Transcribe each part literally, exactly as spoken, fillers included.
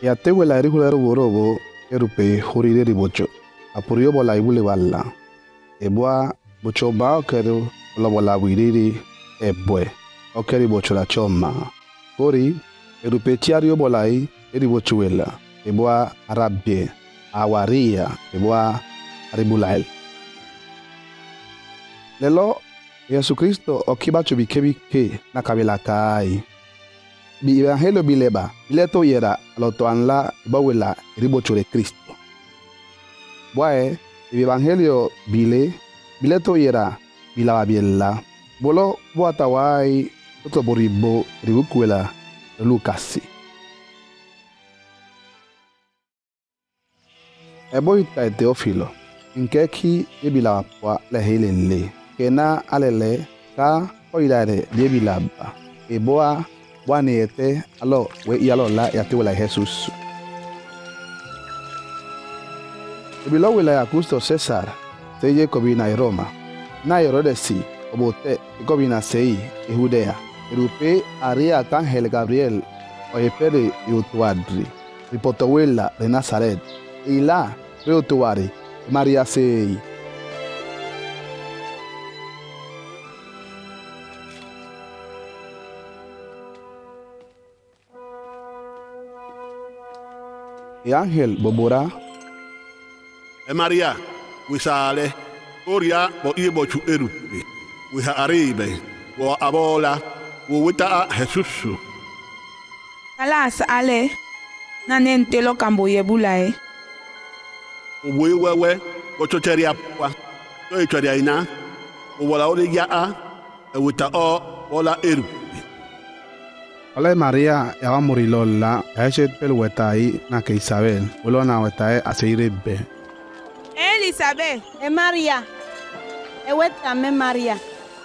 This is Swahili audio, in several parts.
Ya te wela eri hulero worobo erupe hurire ribocho. Apurio bola ibule wala. Eboa bocho ba okero lo bola wiriri ebwe. Okeri bocho la choma. Kori erupe tiario bolai eri bocho wela. Eboa arabie. Awaria. Eboa aribulael. Lelo Yesu Kristo okibacho bikebi ke na kabila kai. Bi evangelio bileba bileto yera loto anla bawela ribocho de Cristo. Boae bi evangelio bile bileto yera bilaba biella. Bolo boatawai toto boribo ribukwela Lucasi. Eboita Teofilo nkeki ebilaba kwa lehelele kena alele ka oilare debilaba eboa Buanete, alo, we yalo la yate wela Jesus. Ebilo wela Augusto César, seye kobina i Roma. Na Herodesi, obote, kobina sei, e Judea. Erupe aria Arcángel Gabriel, o epere yutuadri. Ripotowela de Nazaret. Y la, reutuari, Maria sei. E ángel bobora e Maria wisale oria bo ibo chu eru wi ha aribe wo abola wo wita Jesus Alas ale na nentelo kambo yebulae wo wewe wo chocheria kwa to ichoria ina wo wala ole ya a e wita o wala eru. Hola María, ya va a morir lola. Ya es el wetai na que Isabel. Ulo na wetai a seguir be. Elizabeth, e María. E weta me María.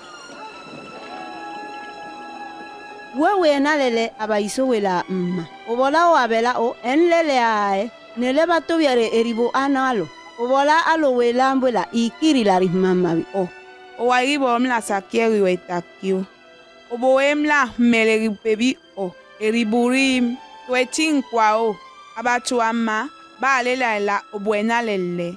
Wewe na lele abaiso wela mma. Obola o abela o enlele ae. Nele bato biare eribo analo. Obola alo wela mbwela ikiri la rimama o. O waibo mla sakieri wetakio. Obo emla meleri pebi o eriburim twetin kwa o abatu ama ba lela la obuena lele.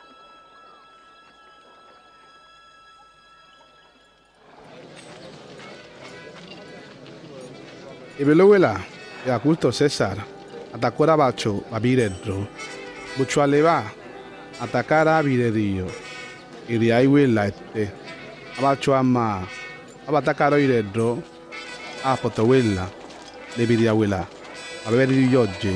Ebelowela ya Augusto César atakora bacho babiredro. Bucho aleba atakara birerio. Iri aiwela este. Abacho ama abatakaro iredro a potowela de biriawela a beber yoje.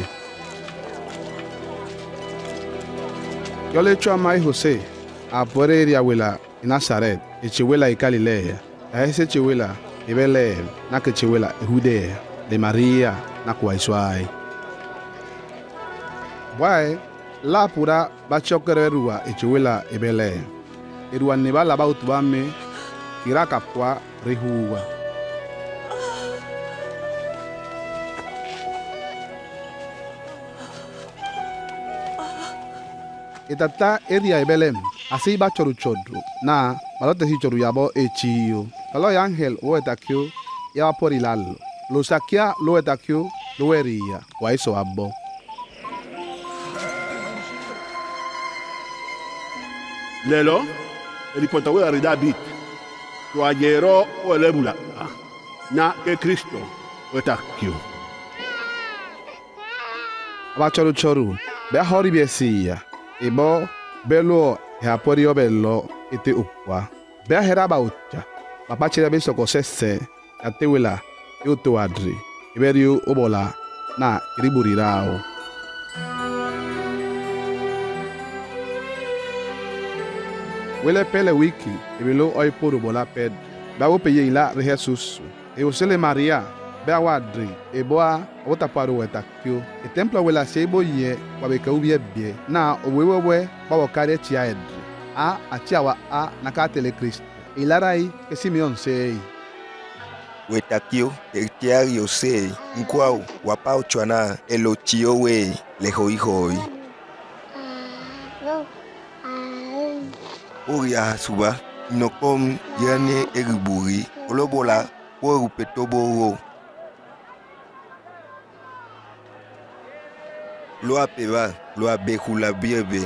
Yo le echo a Mai José a poder ir a abuela en Nazaret, y chihuela y Galilea, a ese chihuela y Belén, na que chihuela y Judea, de María, na cuaisuay. Guay, la pura va chokererua y chihuela y Belén. Y ruan ni va la bautubame, kiraka kwa rihuwa. Itata eria Belém, así va choruchodro, na, malote si choruyabo echio. Kalo ya ángel o etakio, ya va por ilalo. Lo saquia lo etakio, lo eria, o eso abbo. Lelo, el ipotawe arida bit. Tu ayero o elebula. Na que Cristo o etakio. Aba choru choru, be hori biesia. Ibo belo ya pori obelo ite upwa. Be heraba ucha. Papa chira be soko sese atewela yoto adri. Iberiu obola na iriburirao. Wele pele wiki ibelo oi podo bola ped. Ba wo peye ila re Jesus. E osele Maria be awadri eboa ota paro etakio. E templo wela sebo ye kwa be ka ubie bie na owewewe ba wo kare tia edri. A atiawa a nakatele Kristo. Ilarai ke Simeon sei. Wetakio tertiario sei nkwao wapao chwana elotio we lehoi hoi. Oria suba nokom yane eriburi olobola wo rupetoboro. lo apeba lo abehula biebe.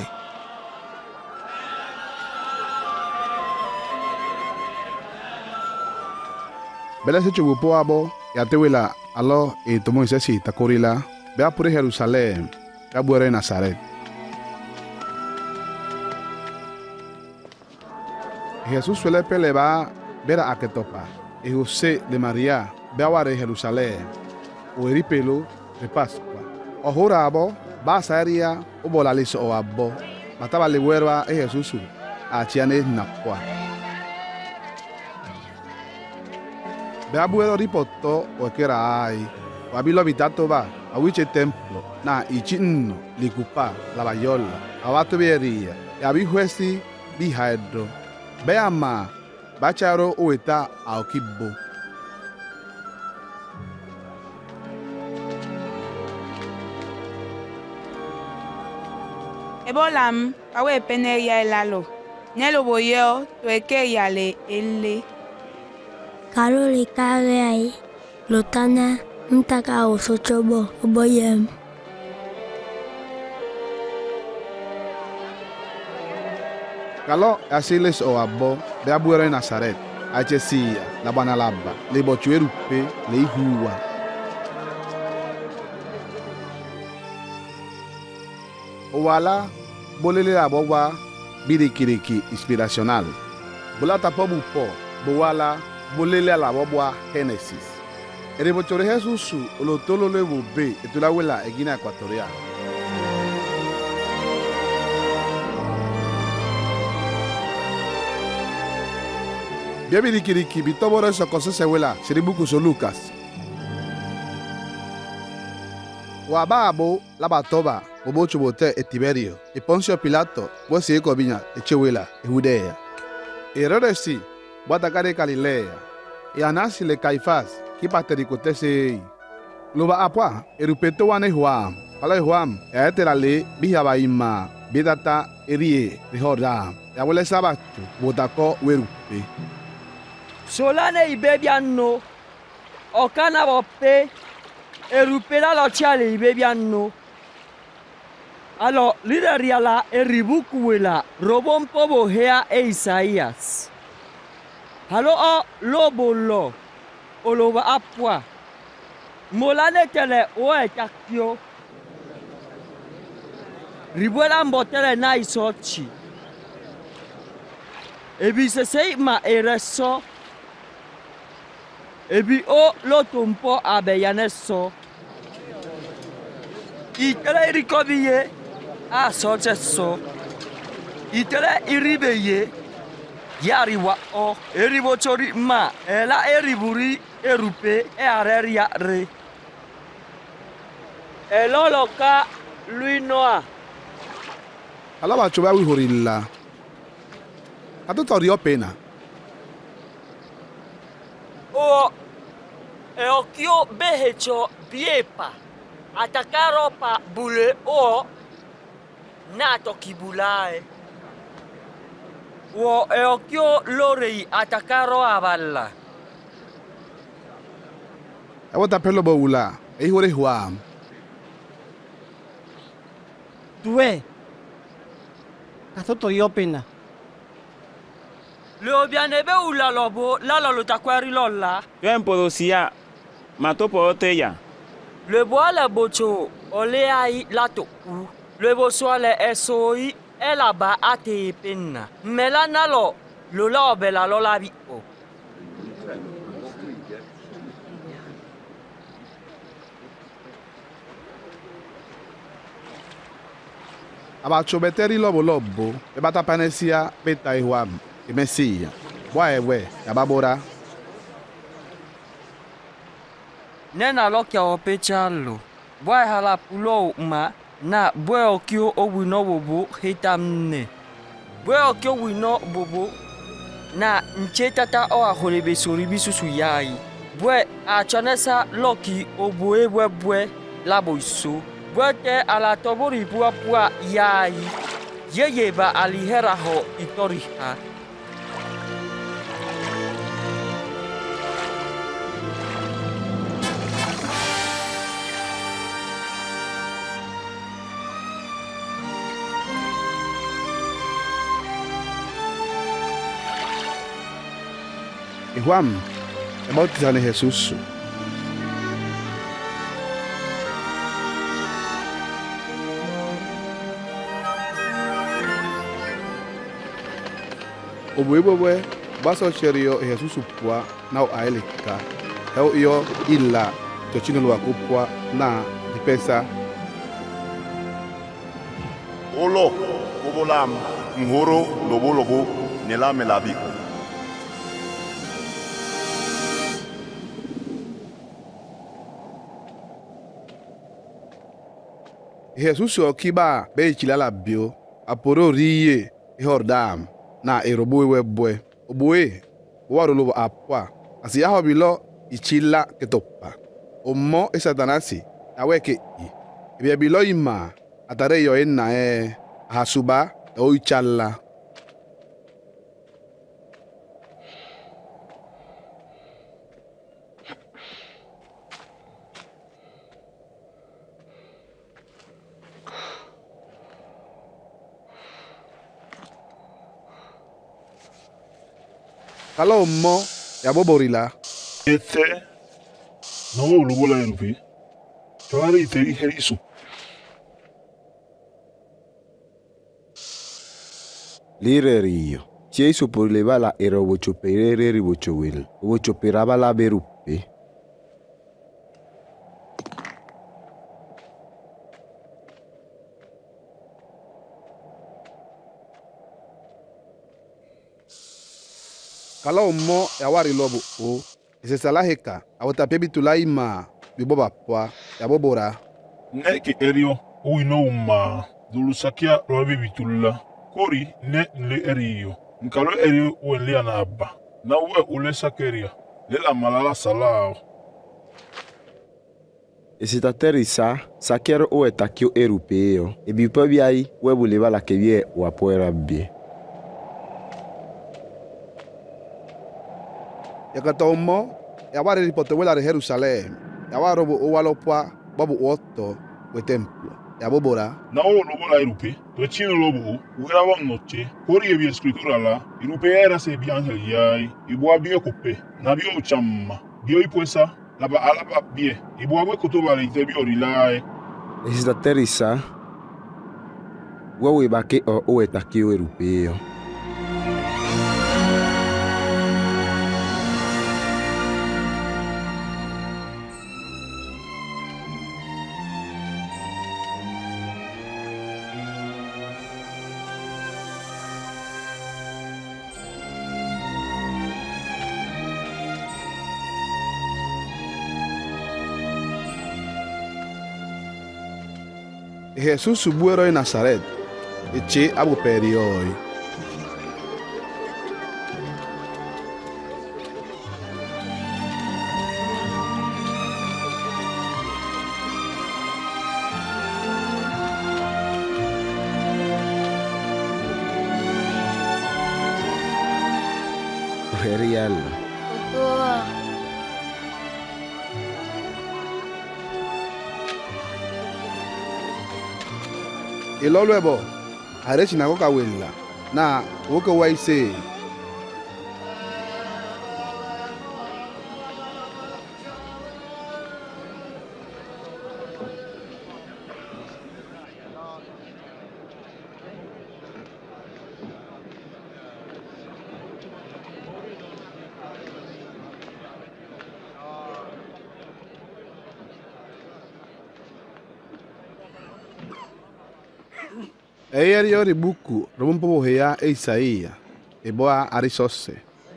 Bela se chubupo abo ya tewela alo e tomo isesi takorila bea pure Jerusalem bea buere Nazaret. Jesús suele pele va ver a Aketopa e José de María bea ware Jerusalem o eri pelo de Pascua. O jura abo ba saria o bola liso o abo mataba le werwa e Jesús a chiane napwa. Bea buero ripoto o ekera ai. Wabilo habitato ba a wiche templo na ichinno likupa la bayola. Abato beria. Ya bi juesi bi haedro. Bea ma bacharo oeta a okibo. Ebolam pawe peneria elalo. Nelo boyo to ekeria le ele. Karoli kare ai lotana mtaka osochobo oboyem. Kalo asiles o abo be abuero en Nazaret. Achesia la banalaba le bochuerupe le ihuwa. Owala bolele abowa birikiriki inspiracional. Bolata pobu po bowala bolele la bobwa Genesis. Erebochore Jesús olotolo le bobe etulawela e Guinea Equatorial. Bia birikiriki bitoboro so kose sewela siribuku so Lucas. Wababo labatoba bobo chubote e Tiberio e Poncio Pilato bosi e Cobiña e Chewela e Judea. Herodesi Boatacare Galilea, e Anasi le Caifás, que patericote se Luba apua, erupeto wane Juan, pala Juan, e etera le, bihabaima, bidata erie, de Jordan, e abuele sabato, botako werupe. Solane ibebiano, okana bope, erupera lo chale ibebiano. Alors, lideriala eribukuela, robon pobo hea e Isaías. Halo o lobo lo oloba apwa molane tele o etakio ribuela mbotele na isochi ebi sesei ma ereso ebi o lotumpo abeyaneso itele irikobiye a soteso itele iribeye Yari wa o eribochori ma ela eriburi erupe e areria re eloloka luinoa Alaba choba wi horilla. Atotori opena. o eokio behecho biepa atakaropa bule o nato kibulae Wo eokio lorei atakaro aballa. Awota pelo bowula, e hore Juan. Due. Katoto yopena. Le obianebe ula lobo la lo takwari lolla. Tempo dosia matopo oteya. Le boile bocho ole ai lato u. Le bosoale esoi ela ba ate penna. Melana lo lola obela lola bi o. Abacho beteri lobo lobo, e bata panesia beta e Juan, e Mesia. Boa ewe, ababora. Nena lokia opechalo. Boy hala pulo ma na boy okio owino bobo hitamne. Boy okio wino bobo na nchetata o aholebe soribi susu yai. Boy a chanesa loki oboe bwe bwe labo iso. Boy te ala tobori bua bua yai. Yeye ba alihera ho itoriha. y Juan le bautizan en Jesús. Obuebwe baso cherio Jesús supwa na o aeleka. Heo iyo illa chochino lo akupwa na dipesa. Olo kobolam ngoro lobo lobo nela melabi. Jesús okiba be chilala bio aporo riye hordam na erobo webwe oboe waro lo apwa asi ya hobilo ichila ketopa omo esatanasi aweke i ebia bilo ima atare yo enna e hasuba o ichala Kalau mo ya boborila. Ete no lugo la erupi. Tawari te iherisu. Lire rio. Chiesu por levala era bocho perere ribocho wil. Bocho peraba la berupe. Kalau mo ya wari lobo o ese salaheka awata pebi tulaima biboba kwa ya bobora ne ke erio o ino ma dulu sakia robe bitula kori ne le erio nkalo erio o le anaba na we ule sakeria le la malala salao ese taterisa sakiero o etakio europeo e bipo biai we buleva la que vie o apoera bie. Ya kata omo ya wari ripotewela de Jerusalem ya waro bo owalopwa babu otto we templo ya bobora na o lobo la irupe to chino lobo ura wa noche kori ebi escritura la irupe era se bi angel yai ibo abio kope na bio chamma bio ipoesa la ba alaba bie ibo abwe kotoba le ite bio rilai ese taterisa wewe bake o o etakio europeo. Jesús subuero en Nazaret eche abu perioi Real. ilo luego are sinagoga wela na woke waise Eya yori buku rompo bohea e Isaia e boa arisose.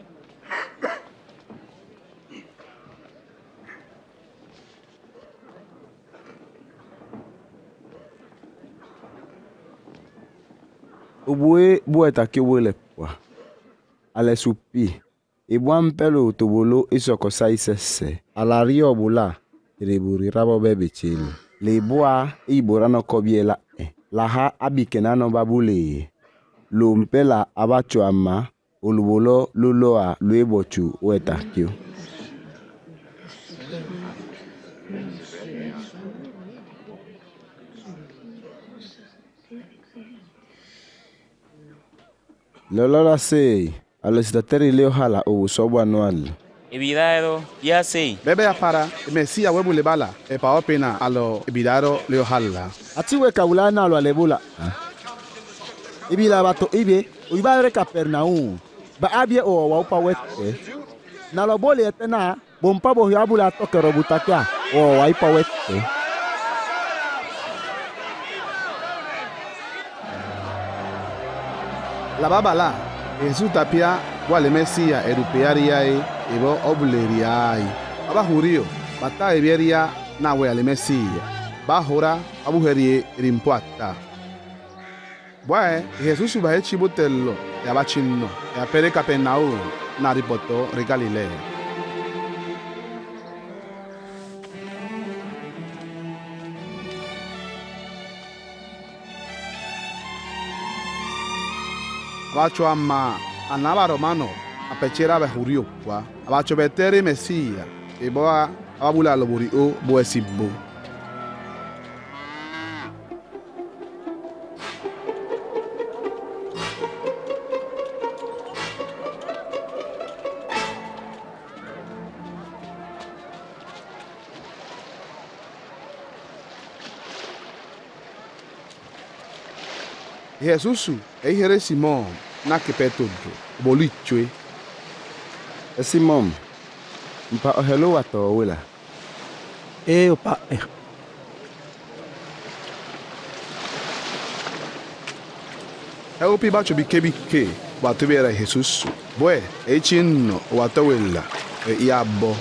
Obue bueta ke wele kwa. Ale supi. E buan pelo tobolo isoko saisese. Ala rio bula. Reburi rabo bebe chili. Le boa i borano kobiela e. Laha abikenano babule. Lumpela abacho ama. Olubolo luloa luebochu weta kyo. Lolola sei. a los tateri leo hala o sobo anual. Evidaro, ya sei. Bebe ya para, Mesia webu lebala, e pa opena alo ebidaro leo hala. Atiwe kaulana alo alebula. Ibila bato ibe, uibare Capernaum. Ba abie o wa upa wete. Na lo bole etena, bompa bo yabula toke robutakia o wa ipa wete. La babala, Jesús tapia wale Mesia erupeariae ebo obuleriae. Aba jurio, bata eberia na we ale Mesia. Ba hora abuherie rimpoata. Bwae, Jesús suba e chibotello e abachinno e apere Capernaum na ripoto re Galilea. Abacho ama anaba romano apechera be jurio kwa abacho betere Mesia e boa abula loburi o boesibo. Jesús e here Simón na kepeto bolichwe. E Simón, mpa ohelo wato wela. E opa e. E opi bacho bikebi ke wato bera Jesús. Bwe e chinno wato wela e yabo.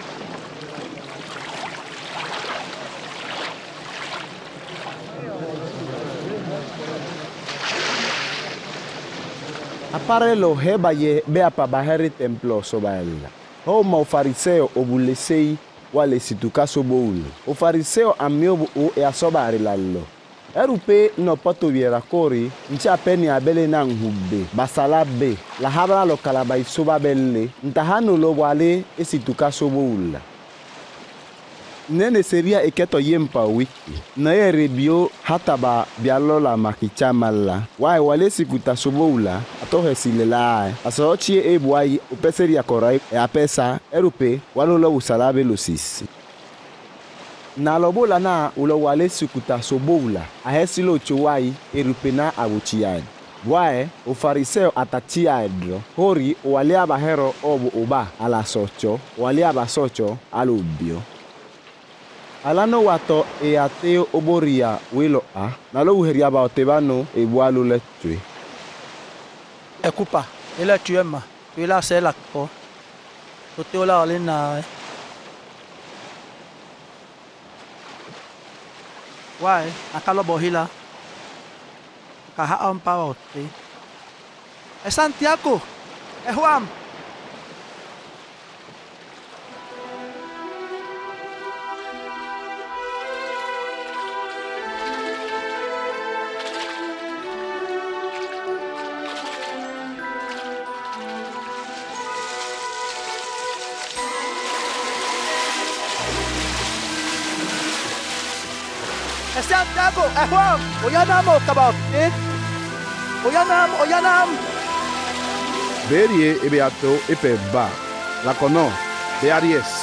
Apare lo heba ye be apabaheri templo sobaela. Ho ma o fariseo obulesei wale situka soboulu. O fariseo amiobu o e asobari lallo. Erupe no poto viera kori ncha peni abele na nhube basala be la habra lo kalabai soba belle ntahano lo wale e situka soboula. Nene seria eketo yempa wiki. Na ye rebio hataba bialola makichamala. Wai wale sikuta soboula atohe silela. Asochie ebuai upeseri ya korai e apesa erupe walolo usalabe losisi. Na lobola na ulo wale sikuta soboula ahesilo chowai erupe na abuchiad. Wai o fariseo atatia edro. Hori wale abahero obu uba ala socho. Wale abasocho alubio. Alano wato e ateo oboria wilo a nalo uheria ba otebano e boalu letwe. Ekupa, ele tuema, ila sela ko. Totola olena. Wai, akalo bohila. Kaha ampa ote. E Santiago, e Juan. Santiago, eh Juan, oyanam o kabot, eh? Oyanam, oyanam. Berie ebeato epeba, la cono, beariesi.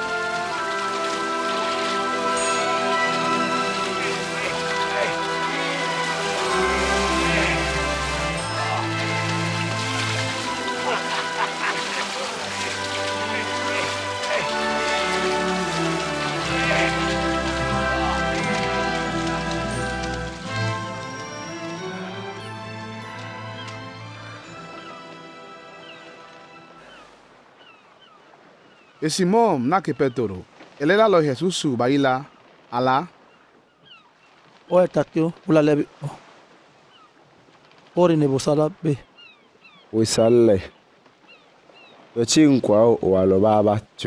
E Simón na kepetoro. Ele la lo Jesús su baila ala. O etakio ula lebi. Ori ne bosala be. O sale. Yo chinkwa o alo baba cho.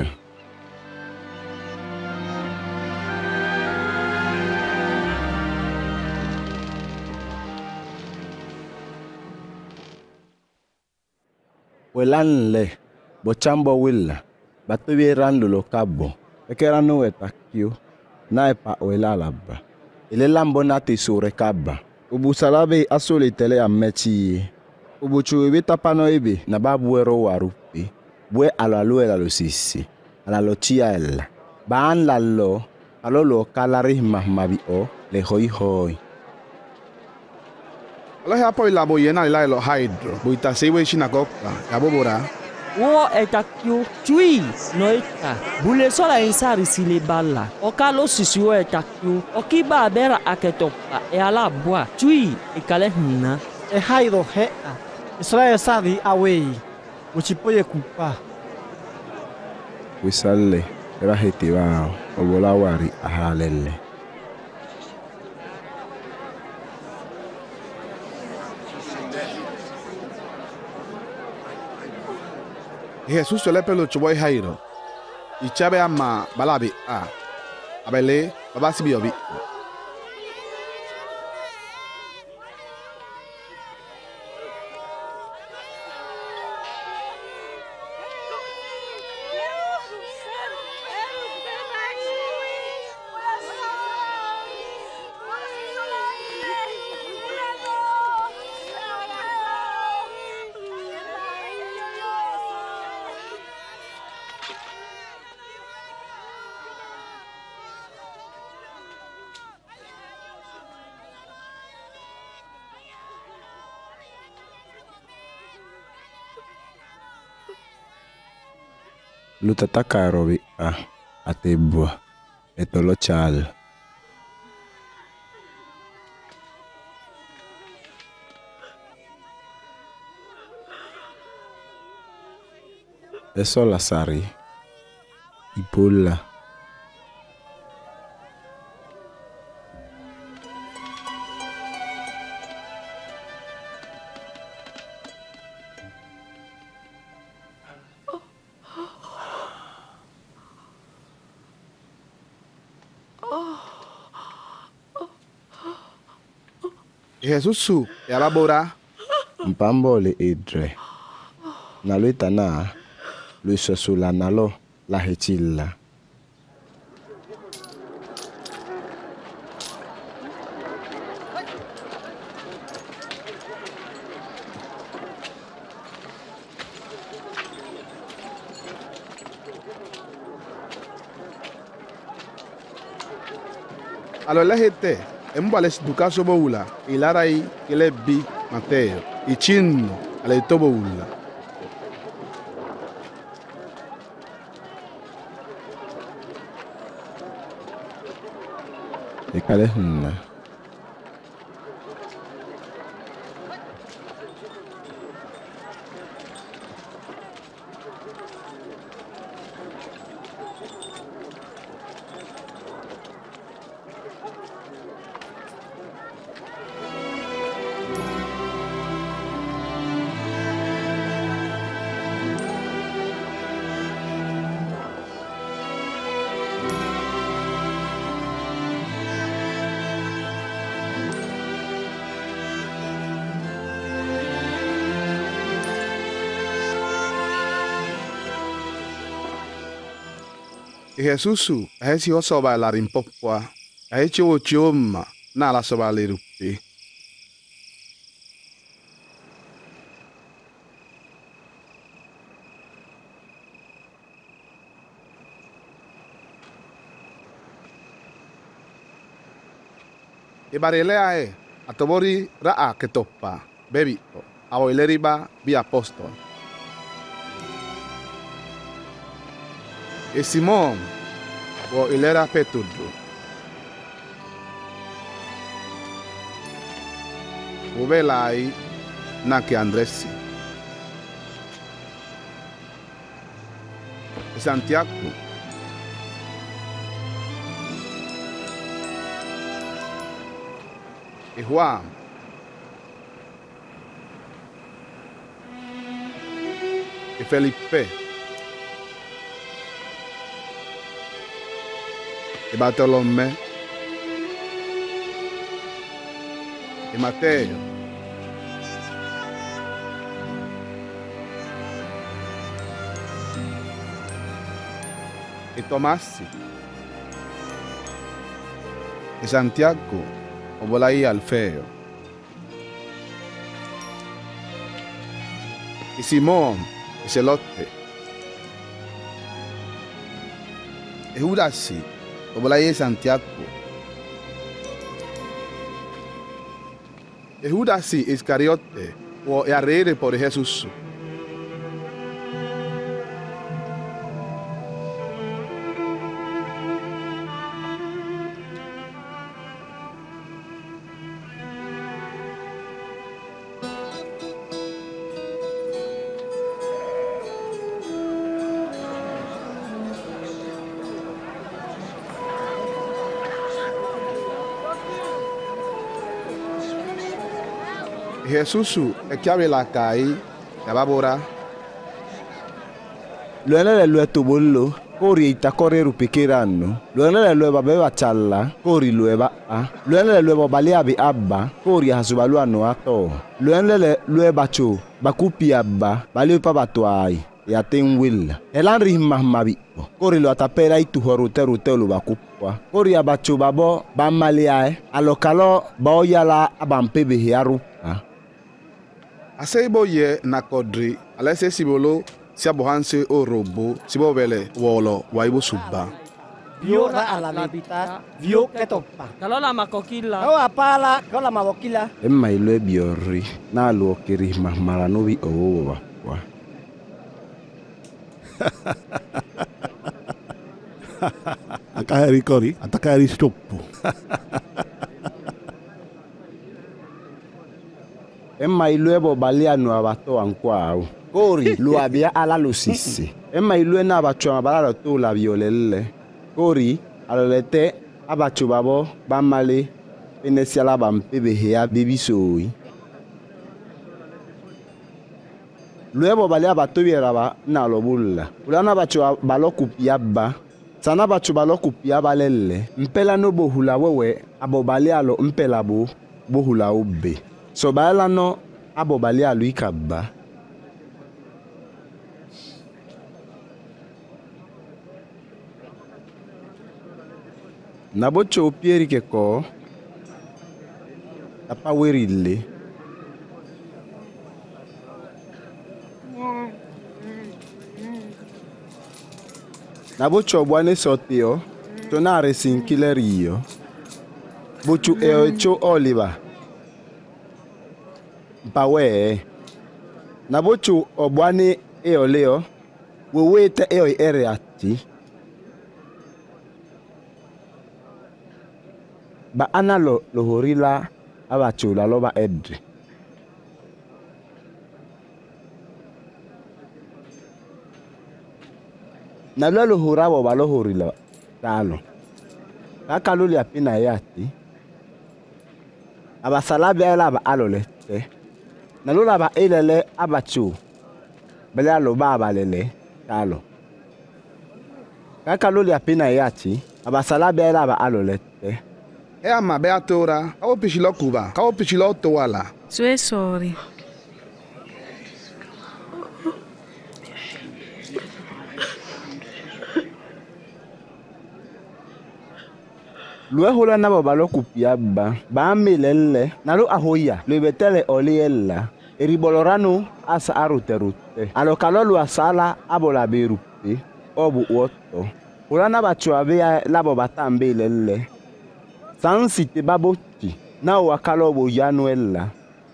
Welanle bochambo willa. Batubi randu lo cabo. Ekera no etakio. Na epa oela labba. Ile lambo na te sore kaba. Ubusalabe asole tele amechi. Ubuchu ebe tapano ebe na ba buero warupe. Bue alo alo el alo sisi. Ala lo chia el. Baan la lo. Alo lo kalari mahmabi o. Le hoi hoi. Alo ya po ilabo yena ila lo hydro. Buita sewe shinagoka. Yabo bora. Wo etakio tui no eta. Bule sola insari sile bala. Okalo sisi wo etakio. Okiba abera aketopa. E ala bua. Tui e kale huna. E haido hea. Israel sadi awei. Uchipoye kupa. Wisale. Eba heti wao. Obola wari ahalele. Jesus le pelo chuboy hairo. Ichabe ama balabi a. Abele babasi biobi. Lutataka robi a atebua etolo chal. Eso la sari. Ipola. Jesus su elabora Mpambole edre. Nalo itana. Lo sosula nalo la hechilla. alo la gente embale duka sobo wula ilarai kele bi Mateo ichin ale tobo wula Ekale hunna. Jesusu ahesi osoba la rimpopwa ahechi ochioma na la soba le rupe Ibarele ae atobori raa ketopa bebi awoileriba bi apostol E Simon o ilera Petro o belai na que Andresi e Santiago e Juan e Felipe e Bartolomé e Mateo e Tomasi e Santiago o Bolai Alfeo y Simón y Celote. Y Judas, obola y Santiago. Y Judas Iscariote, o arrere por Jesús. Jesús e chiave la kai ya babora Luena le lue tubullo kori ita kore rupikiranno Luena le lue babeba challa kori lueba a Luena le lue baliabi abba kori hasubalu ano ato Luena le lue bacho bakupi abba bali pa batuai ya tenwil elan rimma mabi kori lo atapera itu horute rute lu bakupwa kori abacho babo bamaliae alokalo baoyala abampebe hiaru Aseibo ye na kodri alese sibolo siabohanse o robo sibo vele wolo waibo suba. Vio ra ala nabita, vio ketopa. Kalau la makokila. Kau apala, kau la mawokila. Emma ilwe biori na luo kiri mahmaranobi owa wa. Akaheri kori, atakaheri stoppo. Emma ilwe bo baliano abato ankwao. Kori luabia ala lusisi. Emma ilwe na abacho abala to la violelle. Kori alolete abacho babo bamale penesiala bampebe hea bibisoi. Luego balia abato bieraba na lobulla. Ulana abacho balokupia sana abacho balokupia balelle. Mpela no bohula wewe abo balialo mpela bo bohula obe. So baala no abo bali alu ikaba. Nabo cho pieri ke ko. Tapa werile. Nabo cho bwane sotio. Tonare sinkilerio. Buchu eo cho Oliver. Bawe Nabochu obwane eoleo wewete eo ere ati ba analo lohorila abachu la loba edri Nalo lohorabo ba lohorila talo Kakaluli apina yati Abasalabi ala ba alolete Nalola ba elele abachu. Bele alo ba abalele. Talo. Kaka loli apina yati. Abasala be ala ba alolete. E ama be atora. Kao pichilo kuba. Kao pichilo toala. Sue sorry. Lue hola na babalo kupia ba. Ba amelele. Nalo ahoya. Lebetele oliella. Eribolorano asa aruterute. Alokalolu asala abola berupe. Obu woto. Ulana bachuabea labo batambe lele. Sansite baboti. Na wakalobo yanuella.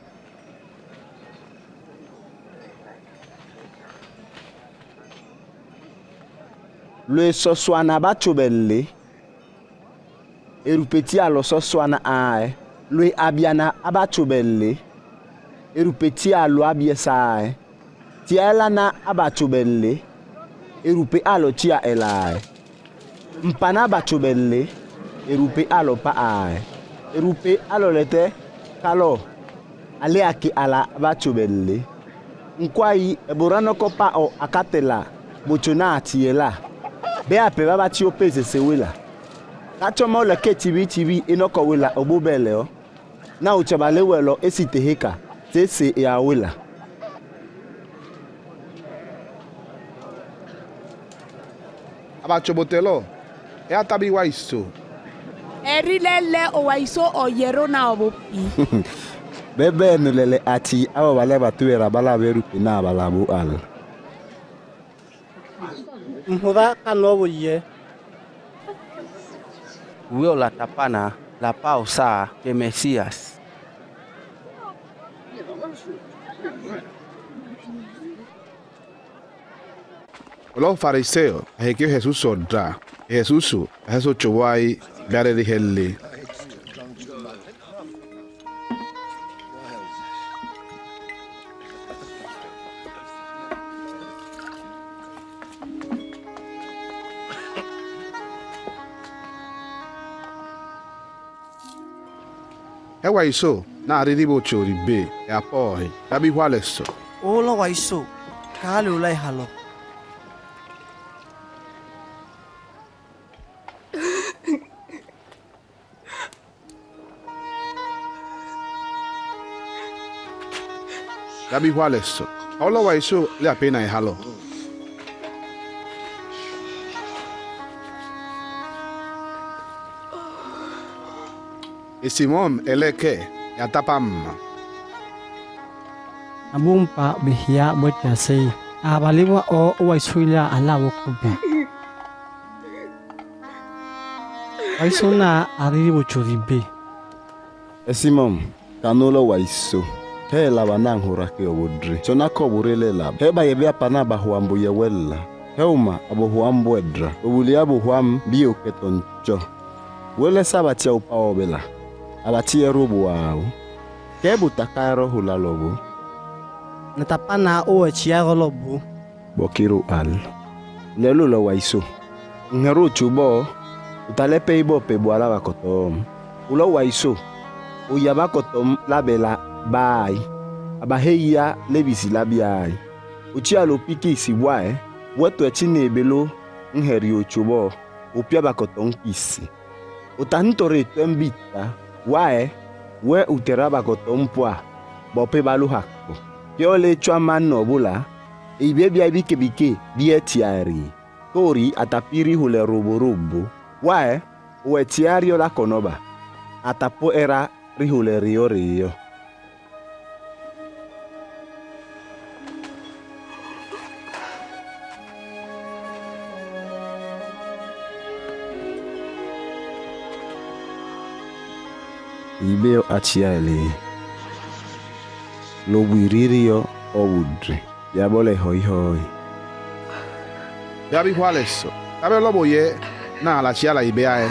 Lue soswana bachobelle. Erupeti alo soswana ae. Lue abiana abachobelle. Erupeti alo abiesai. Tia na abachobelle. Erupe alo tia elai. Mpana abachobelle. Erupe alo pa ai. Erupe alo lete. Kalo. Ale aki ala abachobelle. Nkwai eborano kopa o akatela. Bochona atiela. Be ape baba ti opeze sewela. Kacho mo le ke tibi tibi inoko wela obubele o. Na uchabale welo esite heka. Tese ya wela. Abachobotelo. E atabi waiso. Erilele o waiso o yero na obopi. Bebe nulele ati awa bale batuera bala beru pina bala bu al. Mhoda kanobo ye. Wio la tapana la pausa que Mesías. Los fariseos, a que Jesús sordra, Jesús, Jesús chowai, gare de helle. Ewa iso, na arrivo chori be, e a poi, tabi walesso. Ola waiso. Kale ulai halo. Tabi walesso. Ola waiso le appena e halo. E Simon eleke, ya tapamma. Abumpa bihia bota sei. Abaliwa o waisuila ala wokubi. Waisuna ariri bochoribe. E Simon, kanolo waiso. He la banang horake obodre. Chona ko burele la. He ba yebe apana ba huambo ye wella. He uma abo huambo edra. Obuli abo huam bio ketoncho. Wele sabati ya upa obela. Abati ya robo wao. Kebu takaro hula lobo. Natapana o chia lobo. Bokiru al. Lelo la waiso. Ngero chubo. Utalepe ibo pe boala bakotom. Ulo waiso. Uyaba kotom labela bai. Abaheya lebisi labiai. Uchi alopiki isiwae. Wetu echine ebelo. Ngeri ochubo. Upia bakotom kisi. Utantore tuembita. Wae. We uteraba kotom poa. Bope balu hako. Kyo le chwa man nobula. Ibebia bike bike. Bie tiari. Tori atapiri hule robo robo. Wae. Uwe tiario la konoba. Atapo era rihule rio rio. Ibeo achiale. Lobiririo obudre. Yabole hoi hoi. Yabi walesso. Tabe lobo ye, na la chiala ibea e.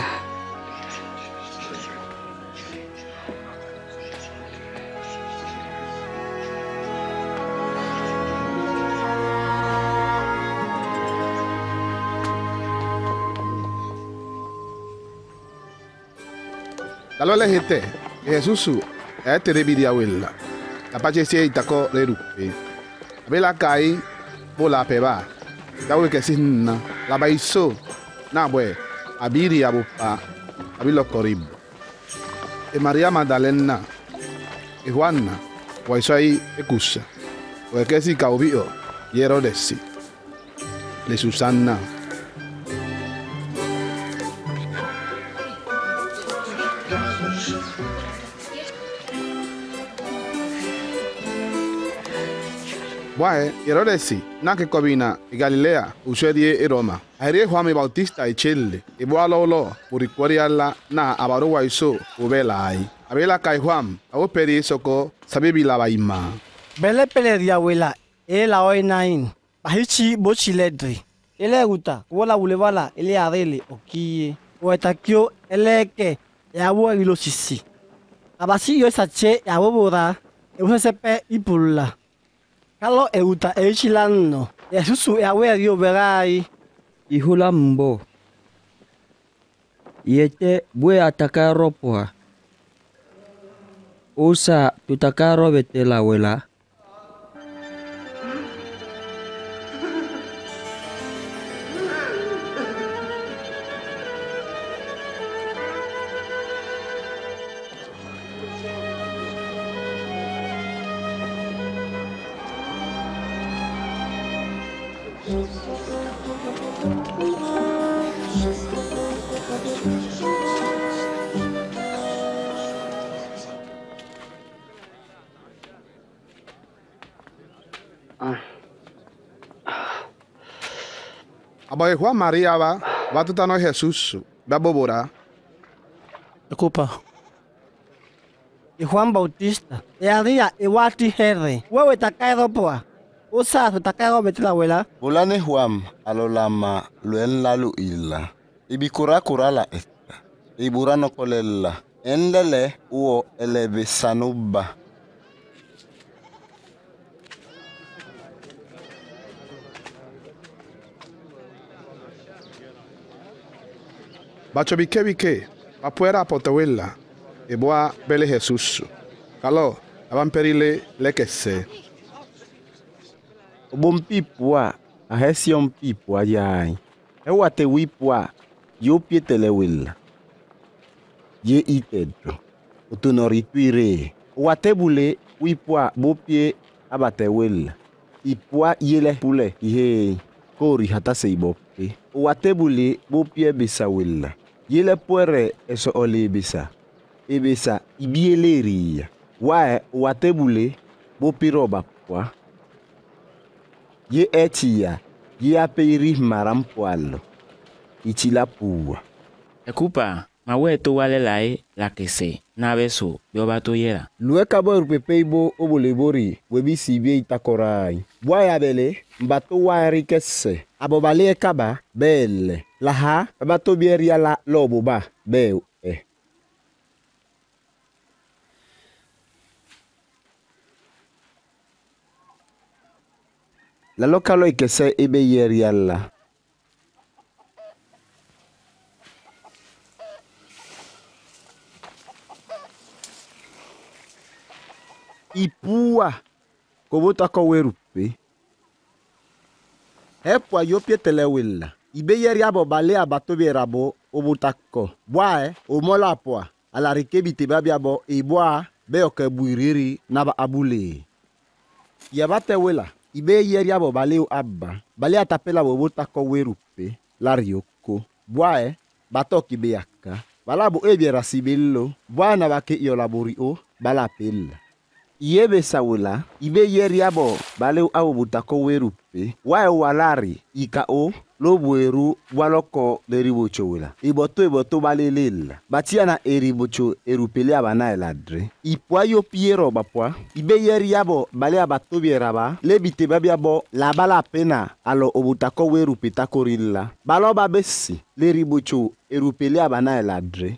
Talo le hete, Jesusu, e terebidi awella. La pace si itako le rupe. Abela kai, bola peba. Dawe ke sinna, la baiso, na bwe, abiri abupa, abilo koribo. E Maria Magdalena, e Juana, waisai e kusa. We ke si kaubio, yero desi. Le Susanna. Wae, Herodesi, na que cobina, y Galilea, Ushuedie y Roma. Aire Juan mi Bautista y Chile, y boa lolo, puricuariala, na abaro waiso, ubela ai. Abela kai Juan, awo peri soko, sabibi la baima. Bele pele diawela, e la oi nain. Pahichi bochi ledri. Ele guta, wala ulewala, ele arele, okie. O etakio, ele ke, e awo ilo sisi. Abasi yo sache, e awo bora, e usesepe ipula. Kalo euta eichilano, Yesusu yawe rio berai. Ihula mbo. Yete bue atakaro poa. Usa tutakaro betela wela. Aboy Juan María va, va tutano Jesús, va bobora. Ocupa. E Juan Bautista. E aria e wati here. Wewe takairo poa. Usa tutakairo betila wela. Bulane Juan alolama luen lalu illa. Ibikura kurala esta. Iburano kolella. Endele uo elebe sanuba. Bacho bike bike, apuera potewela, e boa bele Jesus. Kalo, avamperile lekese. Bom pipua, a hesion pipua yai. Ewa te wipua, yo pietele willa. Ye itedro, utunorituire. Watebule wipua bopie abate willa. Ipua yele pule, ihe, kori hata seibope. Watebule bopie bisa willa. Yele puere eso ole bisa. Ebisa ibieleri. Wae watebule bopiroba kwa. Ye etia, ye apeiri marampoalo. Ichila puwa. Ekupa, mawe to wale lai la kese. Na beso, yoba to yera. Lue kabo rupepeibo obolebori, webi sibie itakorai. Wae abele, mbato wae kese. Abobale kaba, belle. Laha, bato bieria la loboba, beu eh. La lokalo ikese ebe yeria la. Ipua, kobota ko werupe. Hepwa yopie telewilla. Ibe yeri abo bale abato berabo obutako. Bwae omola poa ala rikebi tebabi abo ibwa be okebuiriri naba abule. Yabate wela ibe yeri abo bale abba bale atapela obutako werupe la rioko. Bwae bato kibeyaka balabo ebiera sibello bwana bake yolabori o bala pella. Yebe sawula ibe yeri abo bale abutako werupe wae walari ika o lobueru waloko leribocho wula. Iboto iboto balelel. Batia na eribocho erupele abana eladre. Ipwa yo piero bapwa. Ibe yeri yabo bale abato bieraba. Lebite babi abo la bala pena alo obutako weru pitako rilla. Balo babesi leribocho erupele abana eladre.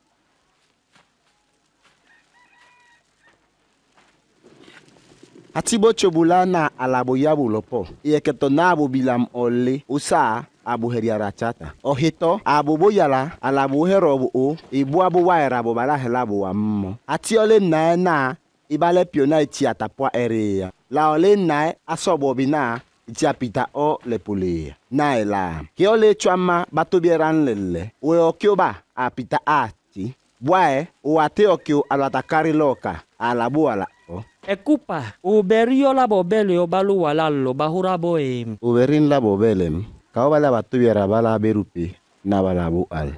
Atibocho bulana alabo yabu lopo. Iyeketo na abo bilam ole usa abu heriara chata. Ohito abu boyala alabo herobu o. Ibu abu waira abo bala helabo wa mmo. Ati ole na na ibale piona iti atapwa area. La ole na asobo bina iti apita o lepule. Na ela. Ke ole chwama batobieran lele. Ue okioba apita ati. Bwae uate okio alatakari loka. Alabo ala o. Ekupa, uberio la bobele o balu walalo bahura boem. Uberin la bobelem. Kau bala batu biara bala berupi na bala bual.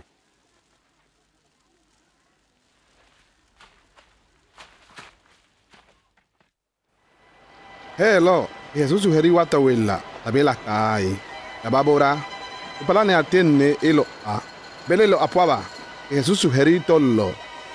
Hello, Jesus uheri wata wela, tabela kai. Yababora, upalane atenne elo a. Belelo apwaba, Jesus uheri tollo.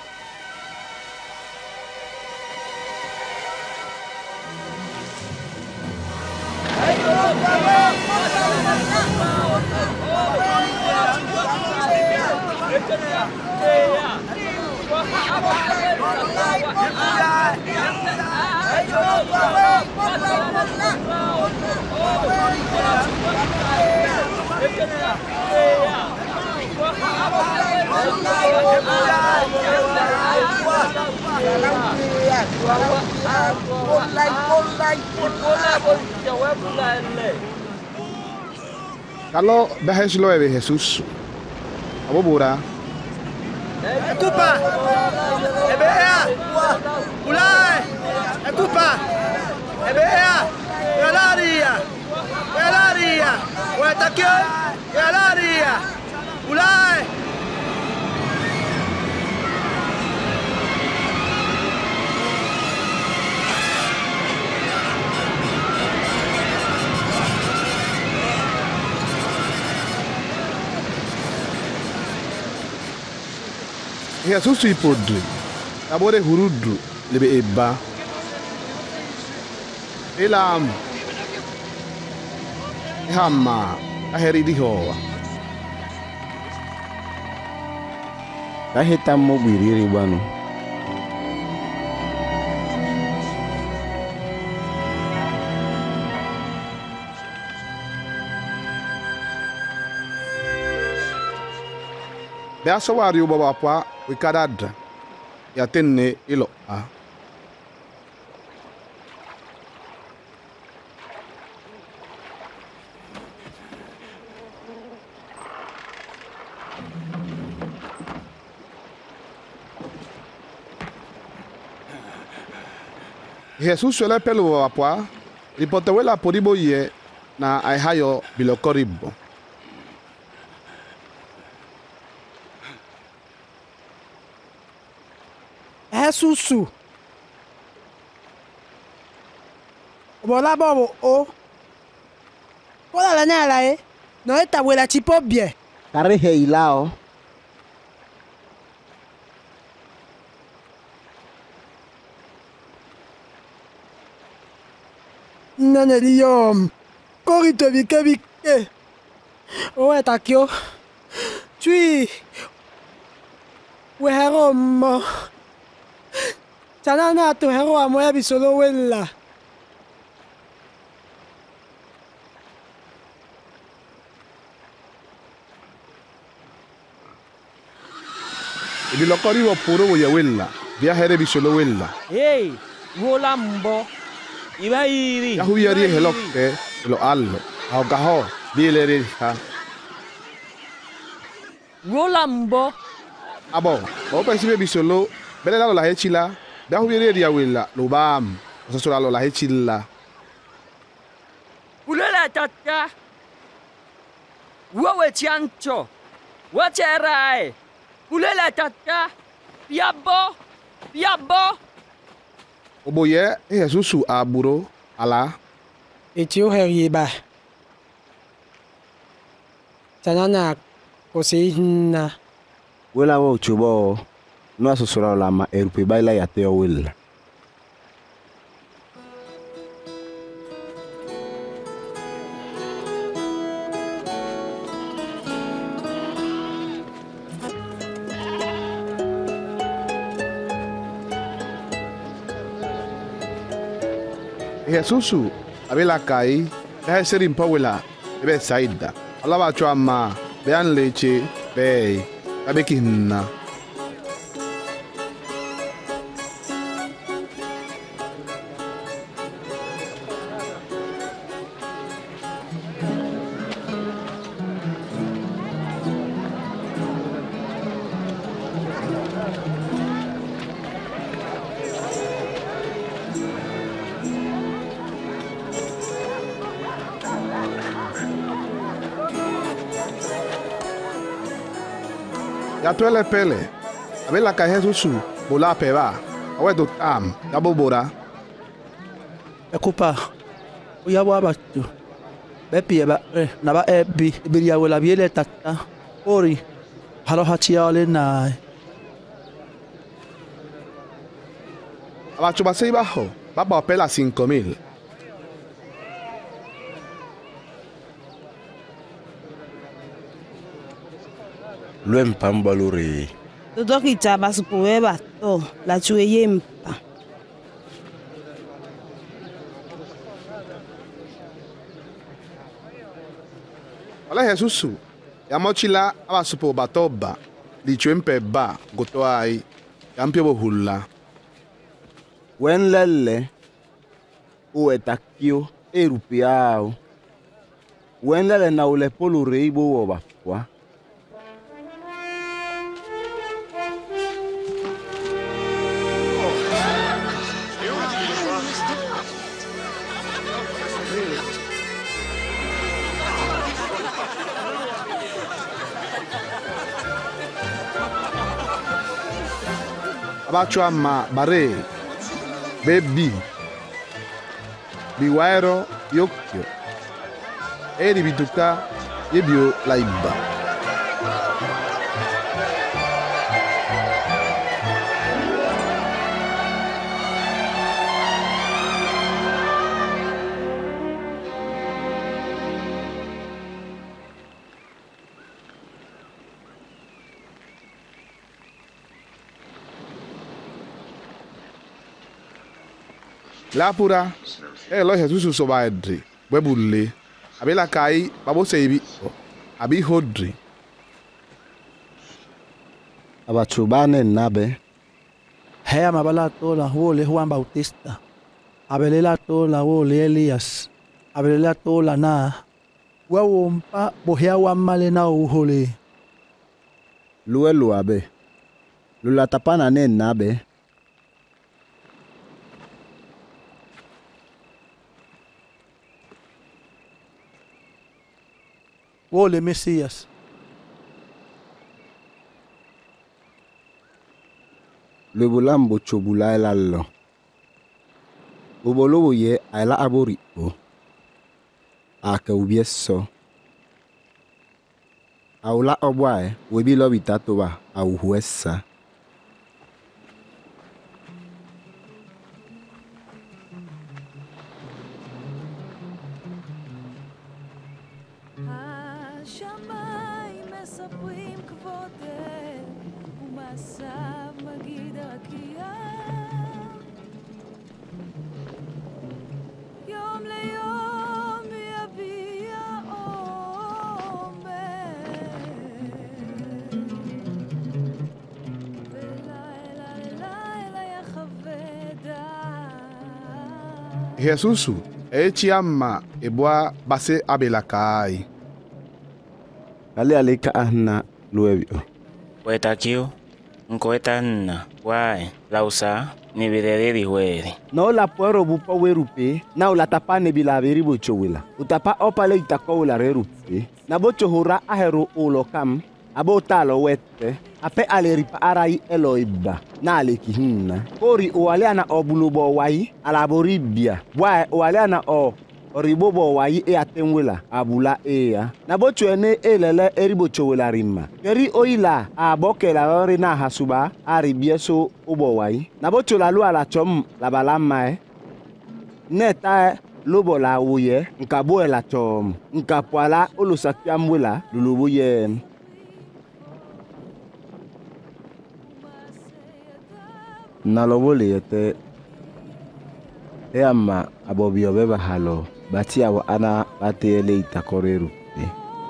Kalau bahas lo ebe Jesus, abo bura. Ekupa, ebea, ulai, ekupa, ebea, yalaria, yalaria, wetakio, yalaria, ulai. Jesus ipodre. Abore hurudru lebe eba. Elam. Hama aheri di hoa. Kahita mo gwiriri banu. Bea sawari uba wapwa wikadadra. Ya tenne ilo a. Jesus suele pelo wapwa. Ripotewela podibo ye na aihayo bilokoribo. Susu. Bola bobo o. Bola la nyala e. No eta buela chipo bien. Karehe ilao. Nane diom. Korito vike vike. O eta kyo. Tui. Wehero mo. Chanana tu hero amoya bisolo wella. Ibilokori wo puro wo ya wella. Bia here bisolo wella. Hey, wola mbo. Iba iri. Ya huyari heloke lo allo. Au gaho bileri ha. Wola mbo. Abo, o pesibe bisolo. Bele la la hechila. Da huyere dia wella lo bam. Oso sura lo la hechila. Ulela tata. Wewe chancho. Wacherai. Ulela tata. Piabo. Piabo. Oboye Jesus aburo ala. Etio heriba. Tanana kosehina. Wela wo chubo. No asosora la ma erupe baila ya teo wela. Jesusu abela kai da serin pawela ebe saida alaba chama bean leche be abekinna ya tuele pele abela ka Jesusu bola peba awe do tam ya bobora ekupa uya bwa batu bepi eba na ba ebi ibiria wela biele tata ori halo hatia ole na abacho basei bajo baba pela cinco mil. Luen pambalure. Todo kita basupuwe bato la chueye mpa. Ala Jesusu ya mochila abasupo batoba li chwempe ba goto ai yampio bohula. Wen lele o etakio erupiao. Wen lele na ule polu reibo oba kwa. Abachwa ma bare bebi biwairo yokyo eri bituka yebio laiba La pura, e lo Jesus so ba edri, bwebulle. Abela kai, babo seibi, abi hodri. Abachubane nabe. Hea mabala tola wole Juan Bautista. Abelela tola wole Elias. Abelela tola na. Wawompa bohea wamale na uhole. Lue luabe. Lula tapana ne nabe. Wole Messias. Le bulambo chobula elalo. Ubolo ye ala abori o. Aka ubieso. Aula obwae webi lobi tatoba au huesa. Jesusu, echiama eboa base abelakai. Ale alika ahna luebio. Wetakio, nkoeta nna, wae, lausa, nibireri hueri. No la puero bupa werupe, na ula tapa nebila veri bocho wila. Utapa opale itako ula rerupe. Na bocho hura ahero ulo kam, abo talo wete, ape aleripa arai eloiba, na aleki hinna. Ori uwaleana obulubo wai, alaboribia. Wae uwaleana o, oribobo wai e atenwela, abula ea. Na bocho ene elele eribocho wila rima. Keri oila, aboke la ori na hasuba, aribieso ubo wai. Na bocho la lua la chom, la balamae. Neta lobo la uye, nkaboe la chom. Nkapwala ulusakiamwela, lulubuye. Nalobole yete eama abobio beba halo batia wa ana batele itakoreru e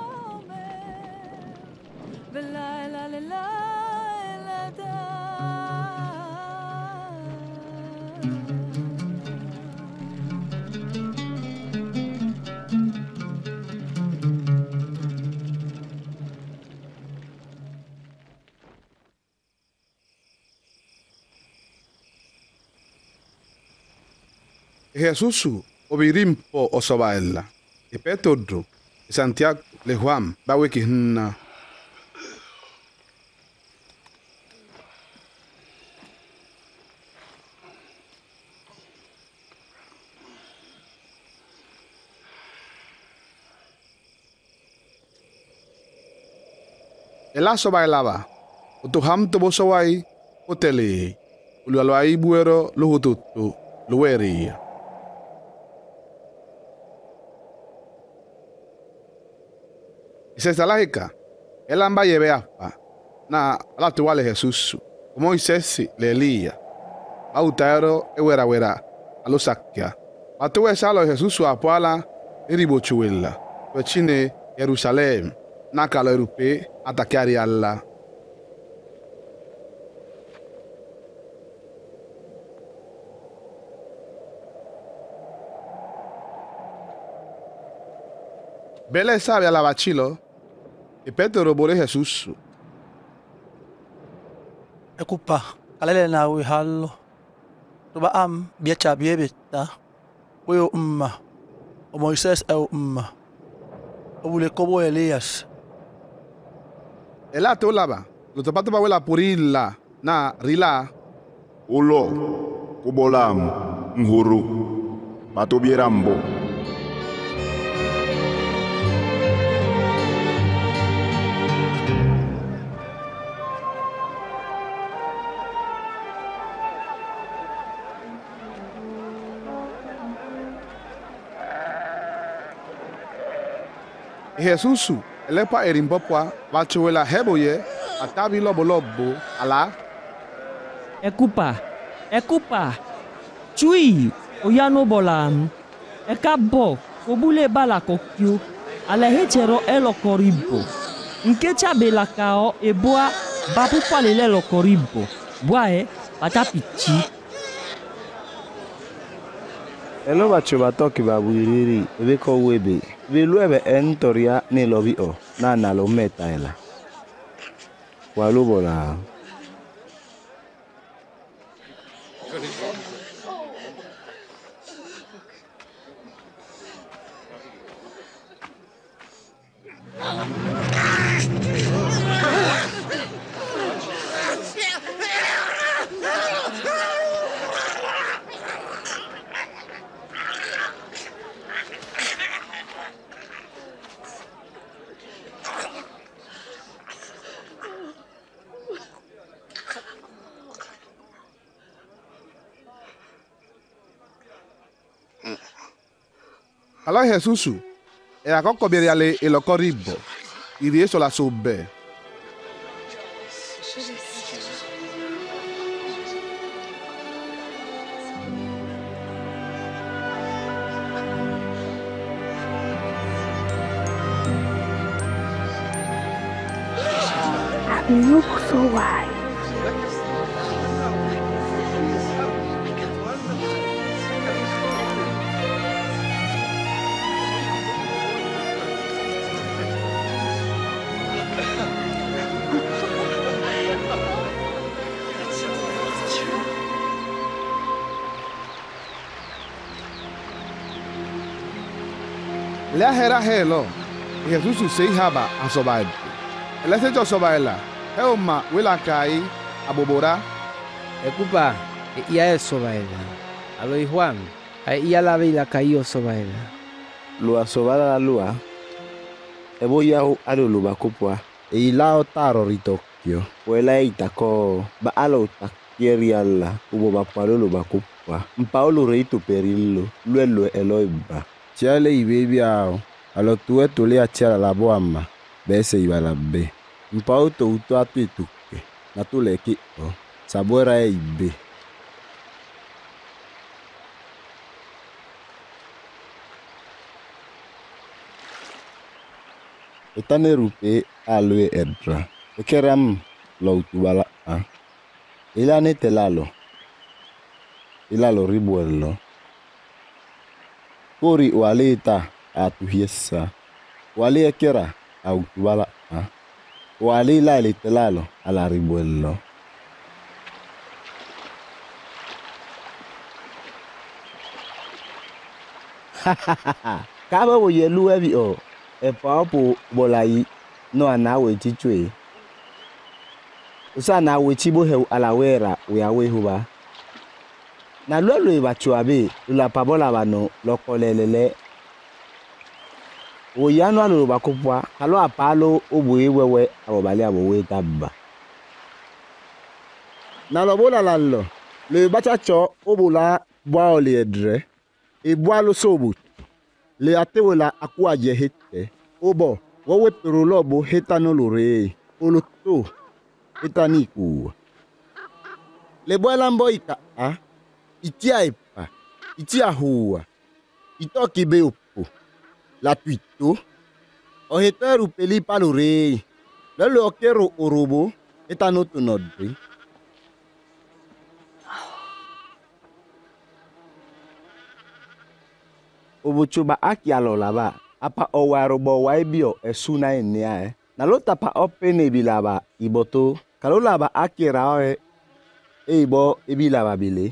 Jesusu obirimpo osobaela. E Petro, e Santiago, le Juan, bawe kihna. Ela sobaelaba. Utuham to bosowai hoteli. Ulualwai buero luhututu lueria. Isesalaika, ela amba yebe apa, na ala tuwale Jesús, como Moisés le Elías, bautero ewera wera, alo sakia, batuwe salo Jesús apuala, eribochuela, wechine Jerusalem, nakalo erupe, atakiari alla. Bele sabe ala bachilo, e Petro bore Jesús. Ekupa, kalele na wihalo. Tuba am biacha biebeta. Weo umma. O Moisés e umma. O bule kobo Elias. Ela to laba. Lo topato ba wela purilla na rila. Ulo, kubolam, nhuru, matobierambo. Jesusu, elepa erimbopwa, bachuela heboye, atabi lobo lobo, ala. Ekupa, ekupa, chui, oyano bolam. Eka bo, kobule bala kokyo, ale hechero elo koribo. Nkecha bela kao eboa bapu palele lo koribo. Boae, patapichi. Elo bacho batoki babu iriri, ebe ko webe. Ebe luebe entoria ne lobi o, na na lo meta ela. Walubo la. Alors Jesús, e akoko bere ale elokoribo, irie so la sobe. You so wise. Le hera helo, Jesús se haba asobaid. El se jo sobaila, heoma wela kai abobora. Ekupa, ia e sobaila. Alo Juan, ai ia la vela kai o sobaila. Lo asobala la lua. E voy a alo ba kupwa. E ilao taro ritokyo. Wela itako ba alo takieri alla. Ubo ba palo ba kupwa. Mpaolo reitu perillo. Luelo eloiba. Chale y baby ao. A lo tuwe tole a chala la boama. Bese iba la be. Mpao to uto atu etuke. Na tole ki o. Sabuera e ibe. Etane rupe alwe edra. Ekeram lo utubala a. Ila ne telalo. Ila lo ribuelo. Kori waleta atuhiesa. Wale ekera autubala a. Wale la le telalo ala ribuelo. Kaba wo yelu ebi o. E papo bolai no anawe chichwe. Usa na we chibo he alawera we awe huba. Na lolo e bachuabe la pabola bano lokolelele. Wo yanu alo bakopwa kalo apalo obuwe wewe abobale abowe tabba. Na lobola lalo. Le bachacho obula bwa ole edre. E bwa lo sobu. Le atewela akwa je hete. Obo, wowe perolobo heta no lore. Oloto. Heta niku. Le bwa lamboika a. Itia epa. Itia hua. Itoki beopo. La tuito. O heta rupeli palore. Le okero orobo. Heta no tonodri. Obuchuba aki alolaba. Apa owarobo waibio esuna enia eh. Na lota pa opene bilaba iboto. Kalolaba aki raoe. Eibo ebilaba bile.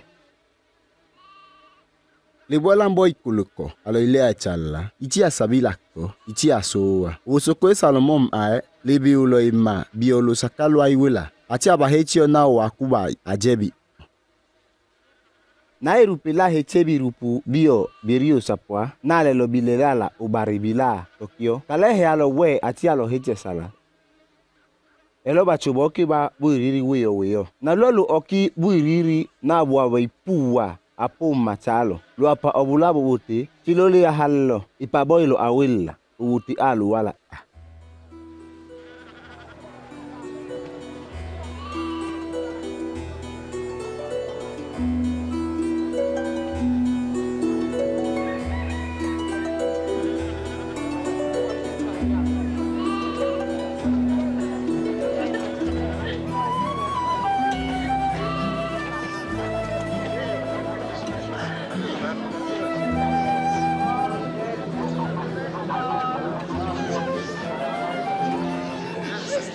Le bola mboy kuluko. Alo ile achala. Ichi asabilako. Ichi asoa. Usoko esalomom ae. Le biulo ima. Biolo sakalo aiwila. Ati abahechio na wakuba ajebi. Na erupila hechebi rupu bio birio sapwa na le lobilela ubaribila Tokyo kalehe alo we ati alo heche sala elo bachubo kiba buiriri weyo weyo na lolo oki buiriri na bwa waipuwa apo matalo lo apa obulabo wote tilole ya hallo ipaboilo awilla uti alu wala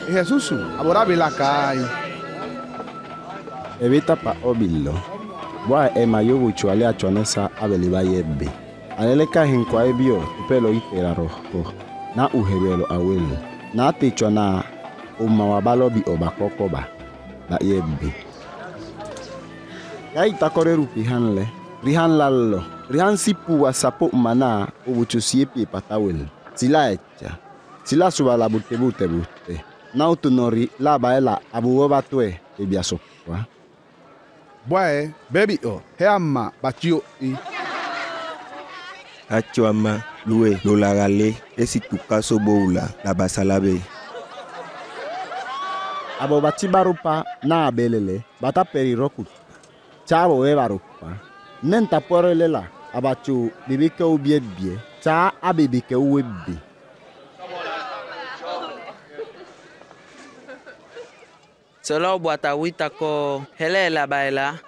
Jesus abora bila kai. Evita pa obilo. Bwa ema yobu chwale achonesa abeliba yebbe. Aleleka hinkwa ebio upelo itera roho. Na uherelo awele. Na tichona umma wabalobi obakokoba. Ba yebbe. Ya itakore rupi hanle. Rihan lallo. Rihan sipu wa sapo mana obuchusiepi patawel. Sila echa. Sila subala bute bute bute. Na utunori la baela abuwa batwe ebiasokwa. Bwae, baby o, heama batio i. Achuama, lue, lolagale, esi tukaso boula, la basalabe. Abo bati barupa na abelele, bata peri roku. Chabo we barupa. Nenta porele la, abachu bibike ubiebie, cha abibike uwebi. Solo buata wita ko hele la baila.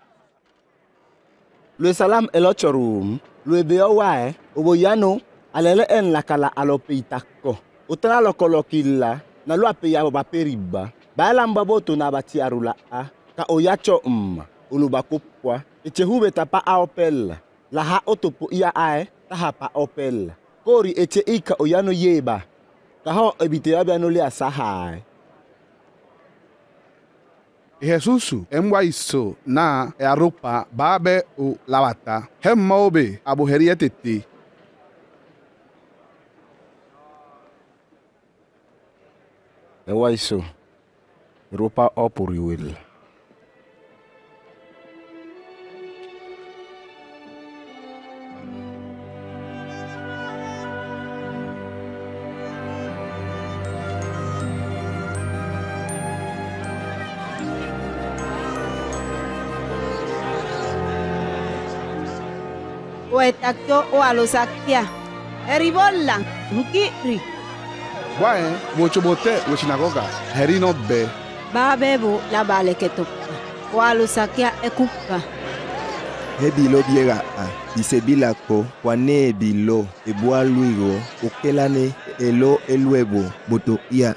Le salam elochorum, le beo wae, oboyano, alele en la kala alopeitako. Utana lo kolokilla, na lo apeya ba periba. Baila mbaboto na bati arula a, ka oyacho um, ulubakopwa, echehube tapa aopel. La ha otopo ia ae, taha pa opel. Kori eche ika oyano yeba. Kaho ebite yabiano le asahae. Jesus emwa iso na earopa babe o lawata. Hemma obe abuheria tete. Ewa iso. Europa opuri will. Wetakyo o alosakia. Eribola, nkiri. Bwae, bochobote wo sinagoga, herino be. Babebo la bale ketopa. O alosakia ekupa. Hebilo biega a, isebila ko, wane ebilo, ebua luigo, okelane, elo eluebo, boto ia.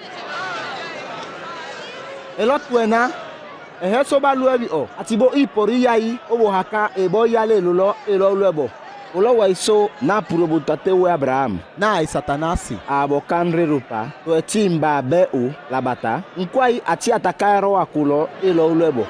Elo tuena. Ehe soba luebi o atibo ipori yayi obo haka ebo yale lulo elo luebo ulo waiso na purobutate we Abraham na ai satanasi abo kanre rupa to etimba be o labata nkwai ati atakaro akulo elo luebo.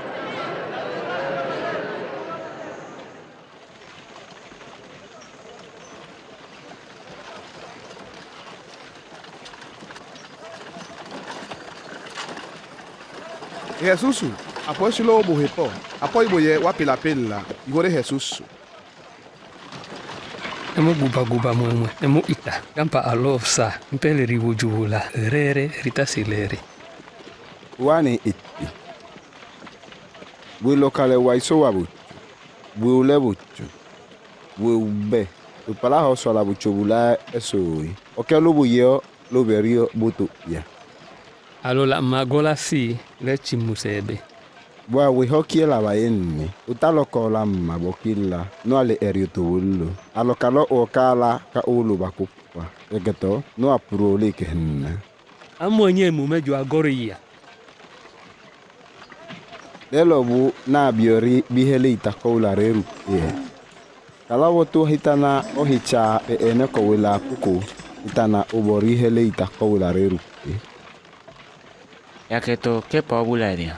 Jesus apo silo obo hepo apo iboye wapila pela igore Jesus. Emu guba guba mumwe emu ita gampa alofsa mpele riwujula rere rita sileri. Wane iti. We lokale waiso wabu. We ulebuchu. We ube. Upala hoso la buchobula esoi. Oke lobu yeo loberio butu ya. Alo la magola si le chimusebe. Bwa we hokie la bayenni. Utaloko la mabokila no ale eriotulu. Alokalo okala ka ulu bakupwa. Egeto no apuro leke henna. Amwenye mumejo agoria. Lelo bu na biori bihele itakola reru. Ye. Kalawo tu hitana ohicha e eneko wela kuku. Hitana obori hele itakola reru. Ya que to que pobularia.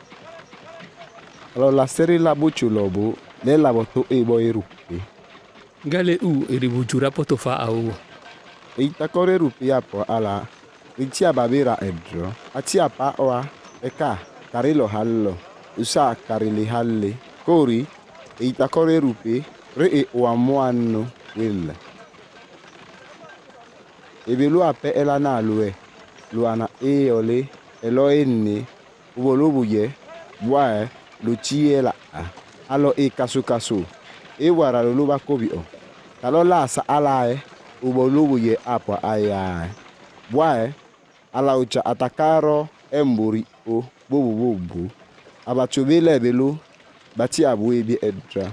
Alo la seri la buchu lobu le la boto e boy rupi. Gale u eribujura potofa au. Ita kore rupi apo ala. Richia babira edro. Atia pa oa eka karilo hallo. Usa karili halle. Kori ita kore rupi re e oa moano will. Ebelu ape ela na lue. Luana e ole. Elo eni ubolubuye bwae luchiela alo e kasu kasu e wara luluba kobio talo la sa alae ubolubuye apa aya bwae ala ucha atakaro emburi o bobu bobu abachubile belu bati abu ebi edra.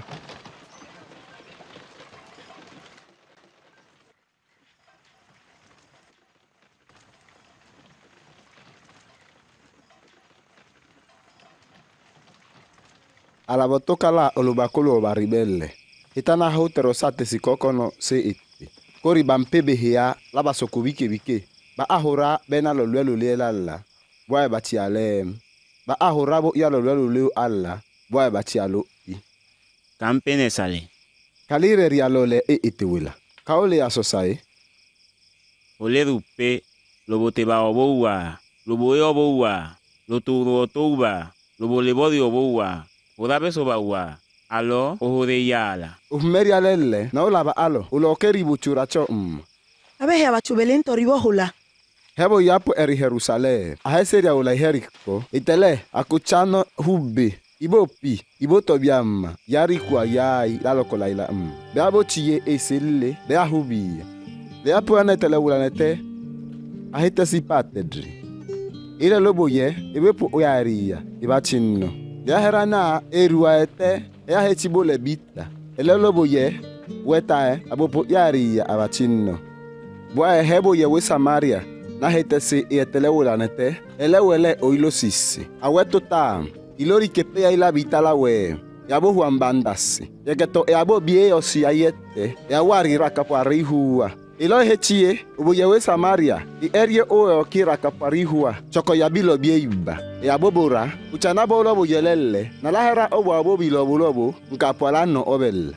alabotoka la olubakolo baribele. Itana hotero sate sikokono se iti. Kori bampebe hea la basoko bike bike. Ba ahora bena lolwe lolwe lalla. Bwa bati alem. Ba ahora bo ya lolwe lolwe alla. Bwa bati alo i. Kampene sale. Kalire rialole e itiwila. Kaole asosai. Ole rupe. Lobo te ba oboua. Lobo e oboua. Loturo otouba. Lobo lebodi oboua. Odabe sobaua. Alo ohore yala. Uhmeri alele. Na olaba alo. Ulokeri buchuracho mm. Abe hea bachubelento ribohula. Hebo yapo eri Jerusalem. Aheseria ula heriko. Itele akuchano hube. Ibo pi. Ibo tobiama. Yari kwa yai. Lalo kola ila mm. Beabo chiye esele. Bea hubi. Beapo anetele ula nete. Ahita si patedri. Ile lobo ye. Ibepo oyaria. Iba chinno. Bea herana erua ete. Ea hechibo le bita. Ele lobo ye. Wetae. Abopo yaria abachinno. Bwa hebo ye we Samaria. Na hete se etele wala nete. Ele wele oilo sisi. Aweto tam. Ilori kepe ila bitala we. Yabo huambandasi. Yegeto yabo bie osi ayete. Ya wari rakapari huwa. Ilo hechie. Ubo ye we Samaria. I erie oe oki rakapari huwa. Choko yabilo bie yuba. Yabo bora. Uchanabo lobo yelele. Na lahera obo abo bilobo lobo. Nkapwala no obel.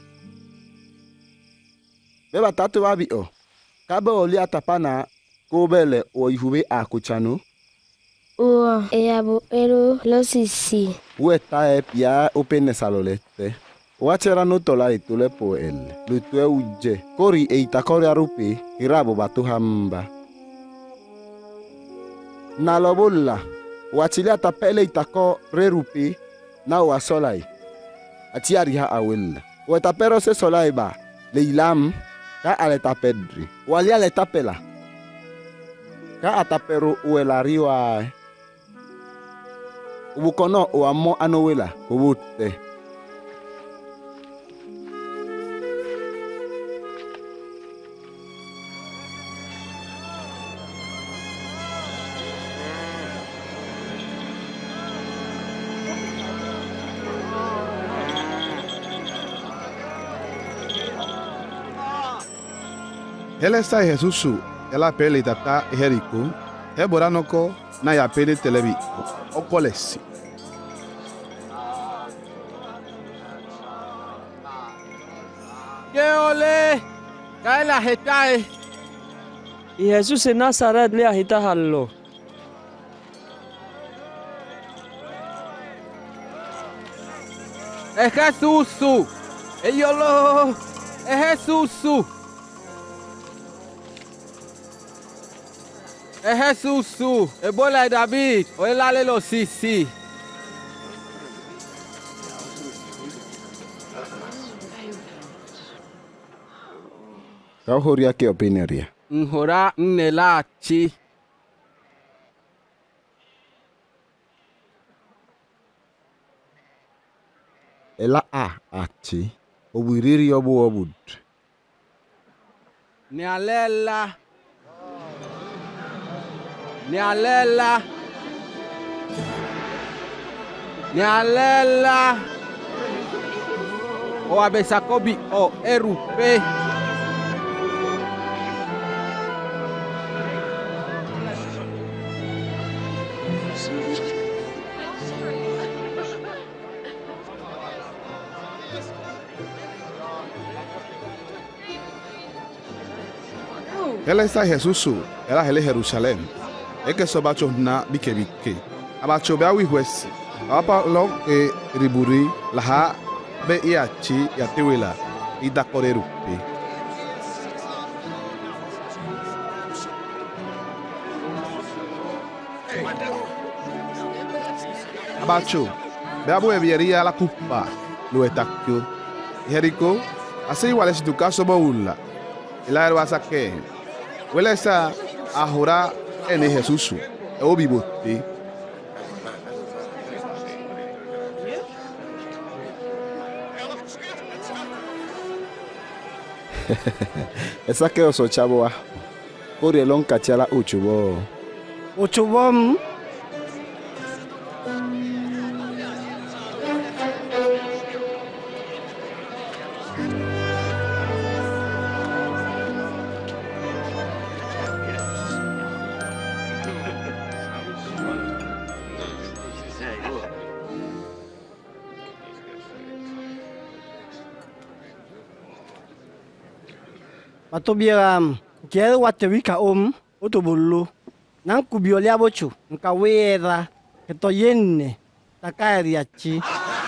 Beba tatu wabi o. Kabe oli atapana kobele o ihube akuchano. O eabo ero losisi. Weta e pia opene salolete. Wachera no tola itule po el. Lutue uje. Kori e itakori arupe. Irabo batu hamba. Na lobola. Wachili atapele itako rerupe. Na wasolai. Atiari ha awela. Wetapero se solai ba. Leilam. Ka aleta pedri. Wali aleta pela. Ka atapero uela riwa. Ubukono o amo anowela. Ubute. Ele está Jesusu, ela pele tata Jericho, hebora noko na ya pele telebi, okolesi. Que ole, cae la jetae. Y Jesús en Nazaret le agita hallo. Es Jesús, ellos lo, es Jesús. Es Jesús, es bola de David, o el alelo sí, sí. Kau horia ke opineria. Nhora nelachi. Ela a achi. Obiriri obu obud. Ni alela. Ni alela. Ni alela. O abesakobi o erupe. Ela está Jesusu, ela hele Jerusalem. Eke sobacho na bike bike. Abacho bea wihwesi. Apa lo e riburi laha be iachi ya tewela ida korerupe. Abacho bea bo ebieria la kupa lo etakyo. Jericho así igual es tu caso baula. El aero saque. Huele esa ahora en Jesús. O vivote. Esa que oso chavo a. Corielón cachala uchubo. Uchubom. Batobieram, quero watewika om, otobolo. Nan kubiolia bocho, nkawera, ketoyenne, takariachi.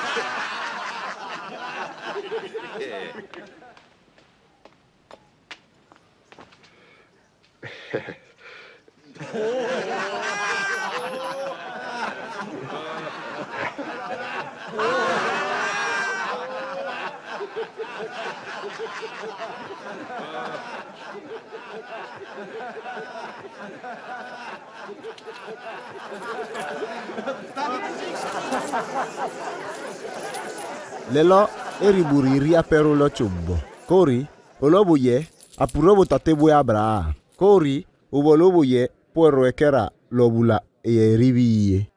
Lelo eriburi ria pero lo chumbo. Kori, olobuye, apurobo tatebu abra. Kori, ubolobuye, puero ekera lobula e eribiye.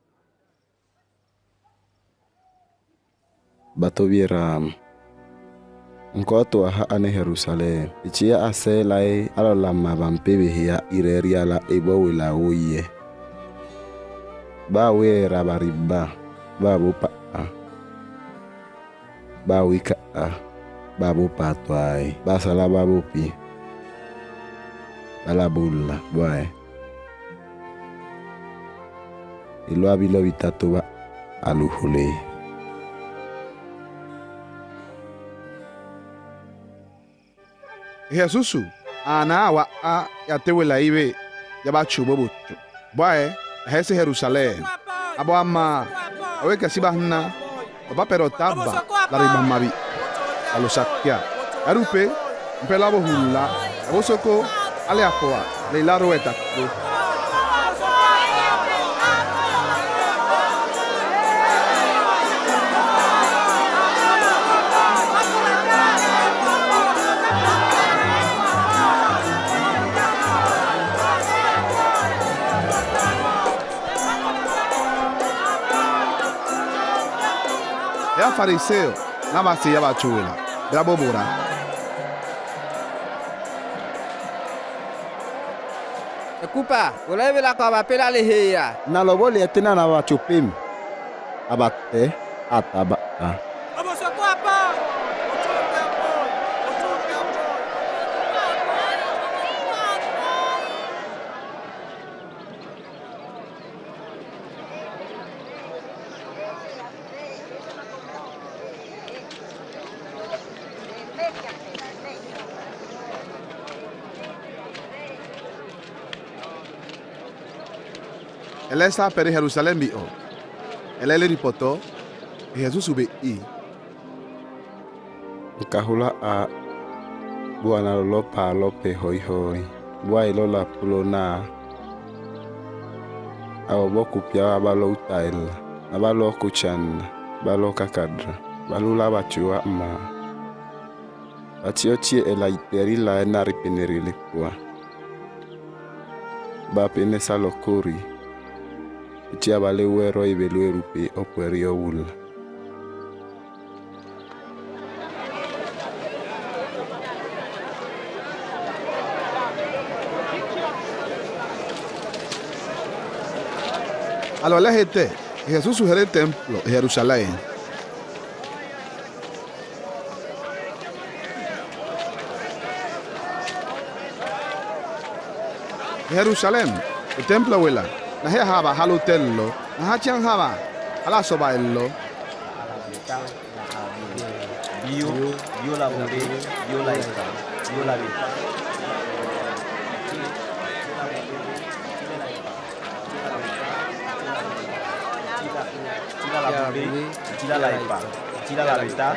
Batobiera Nkoto aha ane Jerusalem. Ichia ase lai alo lama bampebe hia ireria la ebo wila oye. Ba we rabariba. Ba bupa a. Ba wika a. Ba bupa toai. Ba sala ba bupi. Ba la bulla. Boy. Ilo abilo vitatu ba aluhule. Jesus, ana wa a ya tewe la ibe ya ba chubo bucho. Boy, hese Jerusalem. Abo ama awe que siba hna. Baba pero taba la riba mabi. Alo sakia. Arupe mpela bo hula. Abo soko ale akoa le la roeta. Ya fariseo, na basi ya bachula, ya bobura. Ekupa, olebe la kwa bapela leheya. Na lobole tena na bachupim. Abate ataba. Él está per Jerusalén bio. Él le ripotó y Jesús sube y. Kahula a buana lo pa lo pe hoi hoi. Bua lo la pulona. Awo boku pia balo utail. Abalo kuchan. Balo kakadra. Balula bachua ma. Batiochi ela iteri la ena ripeneri lekua. Ba pene salokori. Itia bale wero ibelu erupe operio wul. A lo la gente, Jesús sugiere el templo de Jerusalén. Jerusalén, el templo abuela. Na hea haba halutello, na hachian haba ala sobaello. Bio, bio la bobe, bio la esta, bio la vida. Tira la bobe, tira la epa, tira la vida.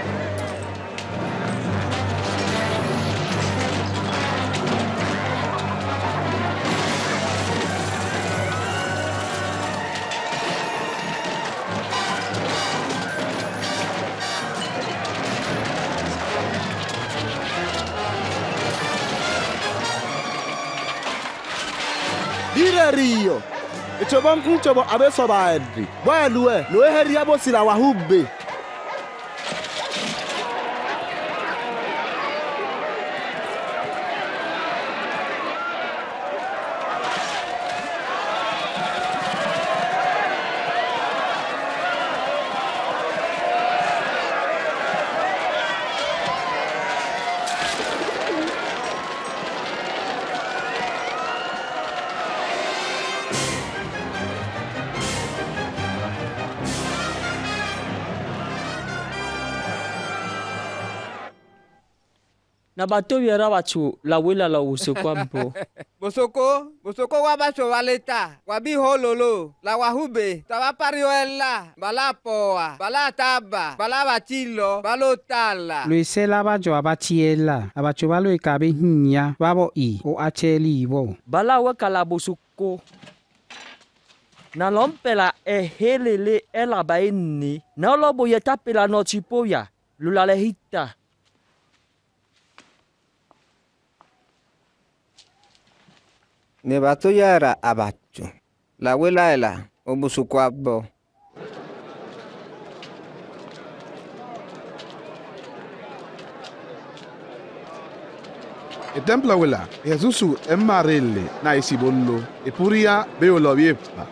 Rio. Echobo nchobo abeso baedri. Bwa luwe, lo eheri abo sila wahube. na bato yera bachu la wela la usokwa mpo. Bosoko, bosoko wa bacho waleta, wabi hololo, la wahube, tawa parioela, bala poa, bala taba, bala batilo, balo tala. Luisela bajo abatiela, abacho balo ikabe hinya, babo i, o acheli ibo. Bala weka la bosoko. Na lompela e helele e la baini, na lobo yetapela no chipoya, lula lehita. Ne bato yara abacho. La wela ela, obusukwabo. E templo wela, Jesusu emmarelle na isibolo, e puria beolo viepa.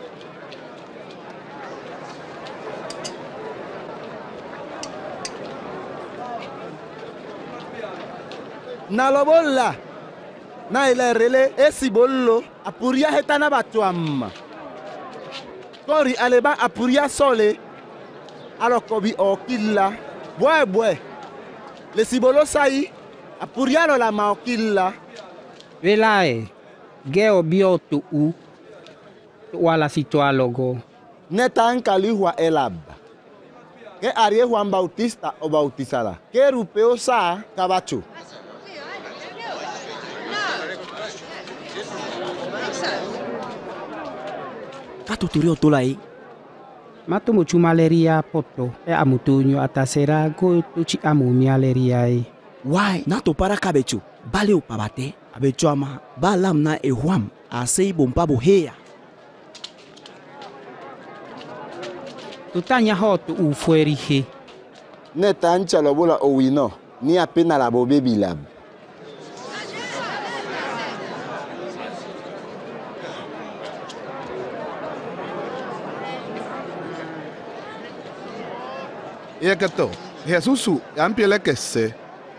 Na lobola. Na ile rele esibolo apuria hetana batuama. Kori aleba apuria sole alokobi okilla. Bwe bwe. Le sibolo sai apuria lo la maokilla. Velae, geo bio tu u. Wala sitoa logo. Neta ankaliwa elaba. Ke arie Juan Bautista o bautizala. Ke rupeo sa kabacho. Kato turio tolai. Mato muchu malaria poto e amutunyo atasera go tuchi amu malaria e. Why nato para kabecho bale upabate abecho ama balam na e huam asei bompabo hea. Tutanya hotu ufueri he. Neta ancha lobola owino ni apena la bobe bilab. E kato, Jesusu ampiele kesse.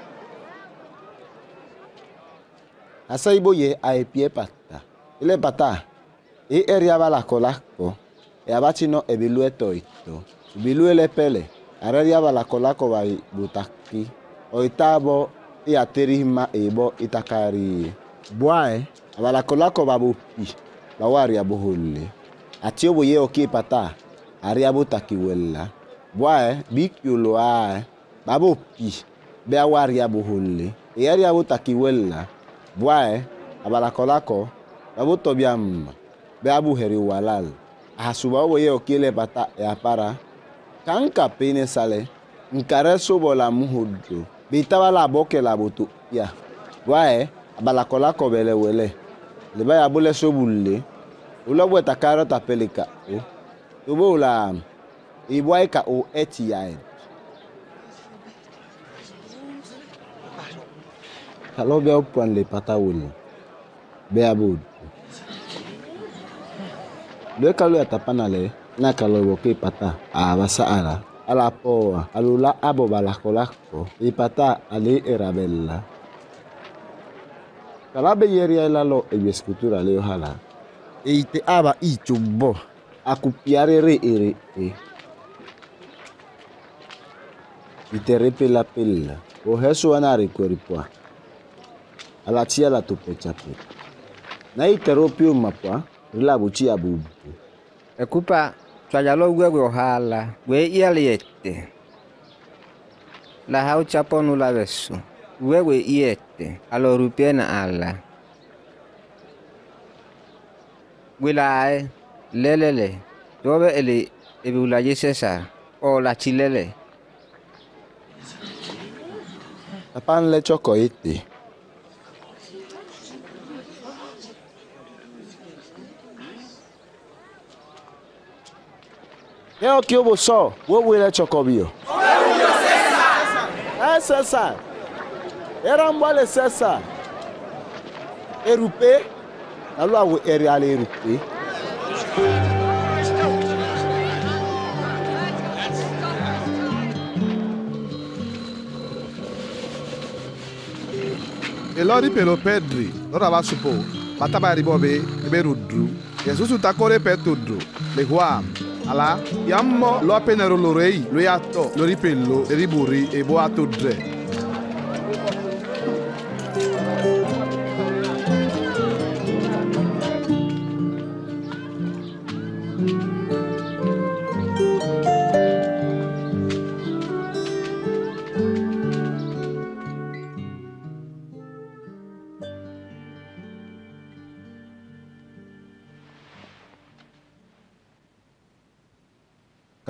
Asa iboye a epie pata. Ile pata. E eriaba la colacco. E abachino e bilu etoito. Bilu ele pele. Areriaba la colacco vai butaki. Oitabo e aterima ebo itakari. Boae. Abala colacco babu pi. Bawari abuhule. Atio boye oki pata. Ariabu taki wella. Boae, bikyulo ae, babo pi, be awari abu hule. E yari abu takiwela. Boae, abalakolako, babo tobiam, be abu heri walal. Ahasuba oye okile bata e apara. Kanka pene sale, nkare sobo la muhudu. Bitaba la boke la butu, ya. Boae, abalakolako bele wele. Leba ya bule sobule. Ulobwe takaro tapelika. Tubo ula Iwaika o etiaed. Kalau be opan le patawuli. Be abud. Be kalau atapanale na kalau boke pata a basaala ala poa alula abo balakolako i pata ali erabella. Kala be yeria lalo e escultura le ohala. E ite aba ichubo akupiare re ere e. Iterepe la pella, o heso anari koripwa. Ala tia la tupe chape. Na iteropi umapwa, rila buchi abubu. Ekupa, twajalo wewe ohala, we ialiete. La hau chaponu la besu, wewe iete, alo rupiena ala. Wilae, lelele, dobe ele ebulaye Cesar, o la chilele. Tapan le choco iti. Keo kiobo so, wo le choco bio. César. Eh César. Era mbale César. Erupe. Alo awo eri ale erupe. Elori pelo pedri, lora va supo, bataba ribobe, ebe rudru, Jesusu takore petudru, le huam, ala, yammo lo apenero lo rei, lo yato, lo ripello, le riburi, e boato dre.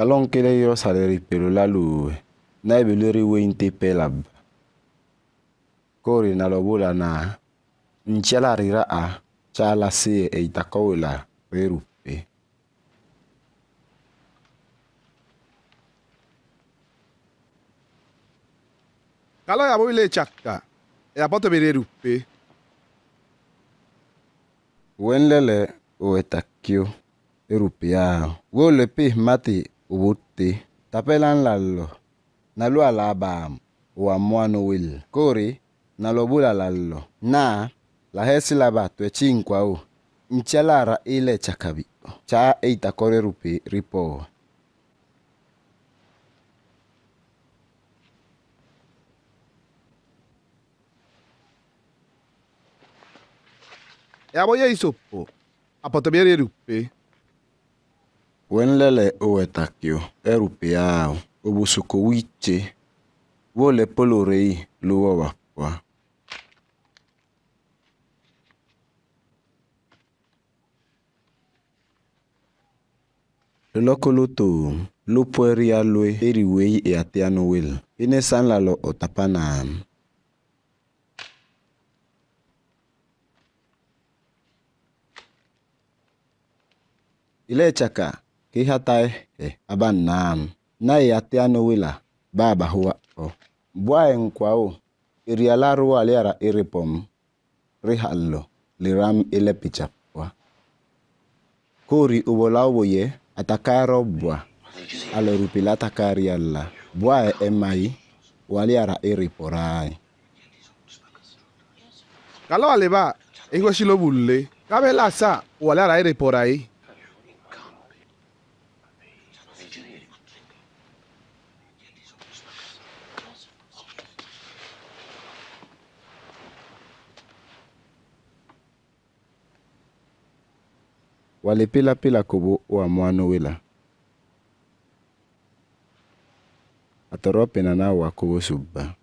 Kalon kele yo saleri pelo la luwe. Na ibeleri we inte pelab. Kori na lobola na. Nchela rira a. Chala se e itakawela rerupe. Kalau ya boile chaka. Ya poto bererupe. Wenlele o etakio. Europea. Wo le pe mati ubuti. Tapelan lallo. Nalu alabam. O amuano will. Kori. Nalobula lallo. Na. La hesi laba tue chinkwa o. Nchelara ile chakabi. Cha eita kore rupi ripo. Ya boye isopo. Apotobiere rupe. Wenlele o etakio. Europea. Obusuko wiche. Wo le polo rei. Luwa wakwa. Lokoloto, lo pueri alwe, eriwei e ateano wil. Ine san lalo otapanam. Ile chaka, ki hatae, e, aban nam. Na e ateano wila, baba huwa o. Bwae nkwao, irialaru aliara iripom. Rihallo, liram ile pichapwa. Kori ubolao ye. Atakaro bua. Alo rupila atakari alla. Bua e emai. Wali ara eri porai. Kalau aleba. Ego shilo bulle. Kabe la sa. Wali ara eri porai. Wale pila pila kobo o amuano wela. Atorope na na wa kobo subba.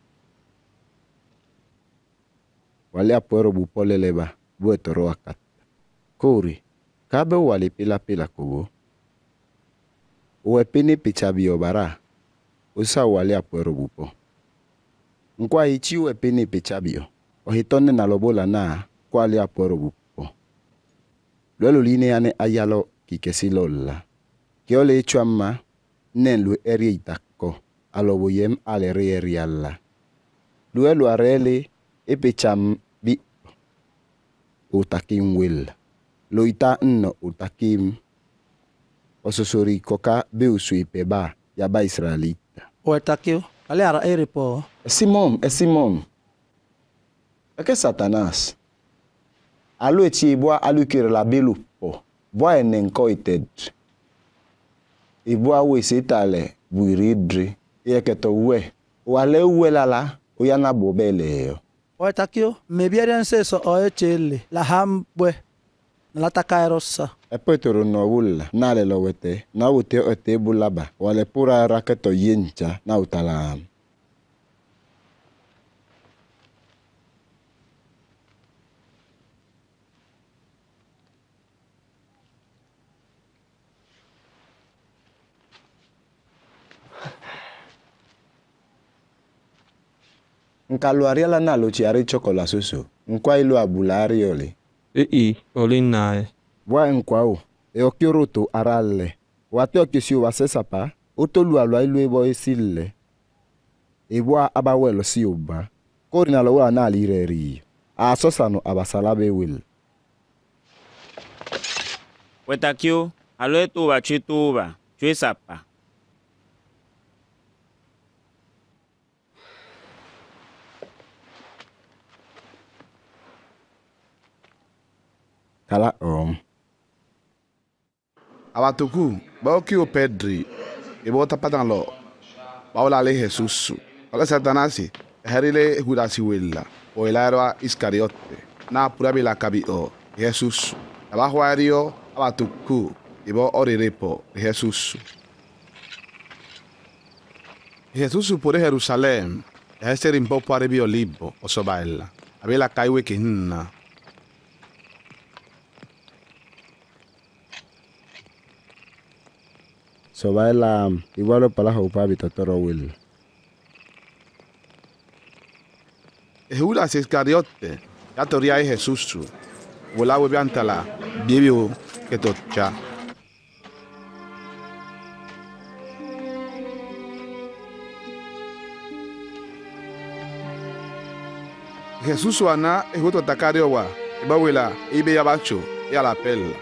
Wale apuero bupole leba. Bue toro akat. Kori. Kabe wale pila pila kobo. Uwe pini pichabi obara. Usa wale apuero bupo. Nkwa ichi uwe pini pichabi. Ohitone na lobola na kwa wale apuero bupo. Luelo line ane ayalo kikesi lola. Kio le chuama nen lu eri itako. Alo boyem ale re eri alla. Luelo arele epecham bi. Utakim will. Lo ita nno utakim. Ososori koka be usui peba yaba Israelita. O etakio. Ale ara eri po. Esimom, esimom. Eke Satanas. Alu echi ibua alu kere la belu po. Bua enenko ited. Ibua we setale buiridri. Eketo we. Wale uwe lala. Oyana bobele yo. O etakio. Mebiarian seso o echele. La hambwe. La takairosa. Epetoro no wula. Nale lo wete. Na ute ote bulaba. Wale pura raketo yencha. Na utalam. Nkaluaria la na lo chiari chokola susu. Nkwa ilu abulari ole. E i, ole nae. Bwa nkwa o. E okioroto arale. Wate okisi wa sesapa. Otolu alwa ilu ebo esile. E bwa abawelo si oba. Kori na lo wa na alireri. A asosano abasalabe wil. Wetakio, alo etuba chituba. Chue sapa. Kala om. Abatuku, bao ki o Pedri. E bota padan lo. Bao la le Jesus. Ola Satanasi. Herile hudasi willa. O ilaroa Iscariote. Na purabi la kabi o. Jesus. Abajo ario. Abatuku. E bo orirepo. Jesus. Jesus por Jerusalem. Este rimpo pare bio libo. O sobaella. Abela kaiwe kinna. Sobaela igual para upa bitotoro will. Judas Iscariote, ya teoría es Jesús. Vola vuelve ante la Biblia que tocha. Jesús wana es otro tacario wa. Ibawela ibe yabacho y a la pela.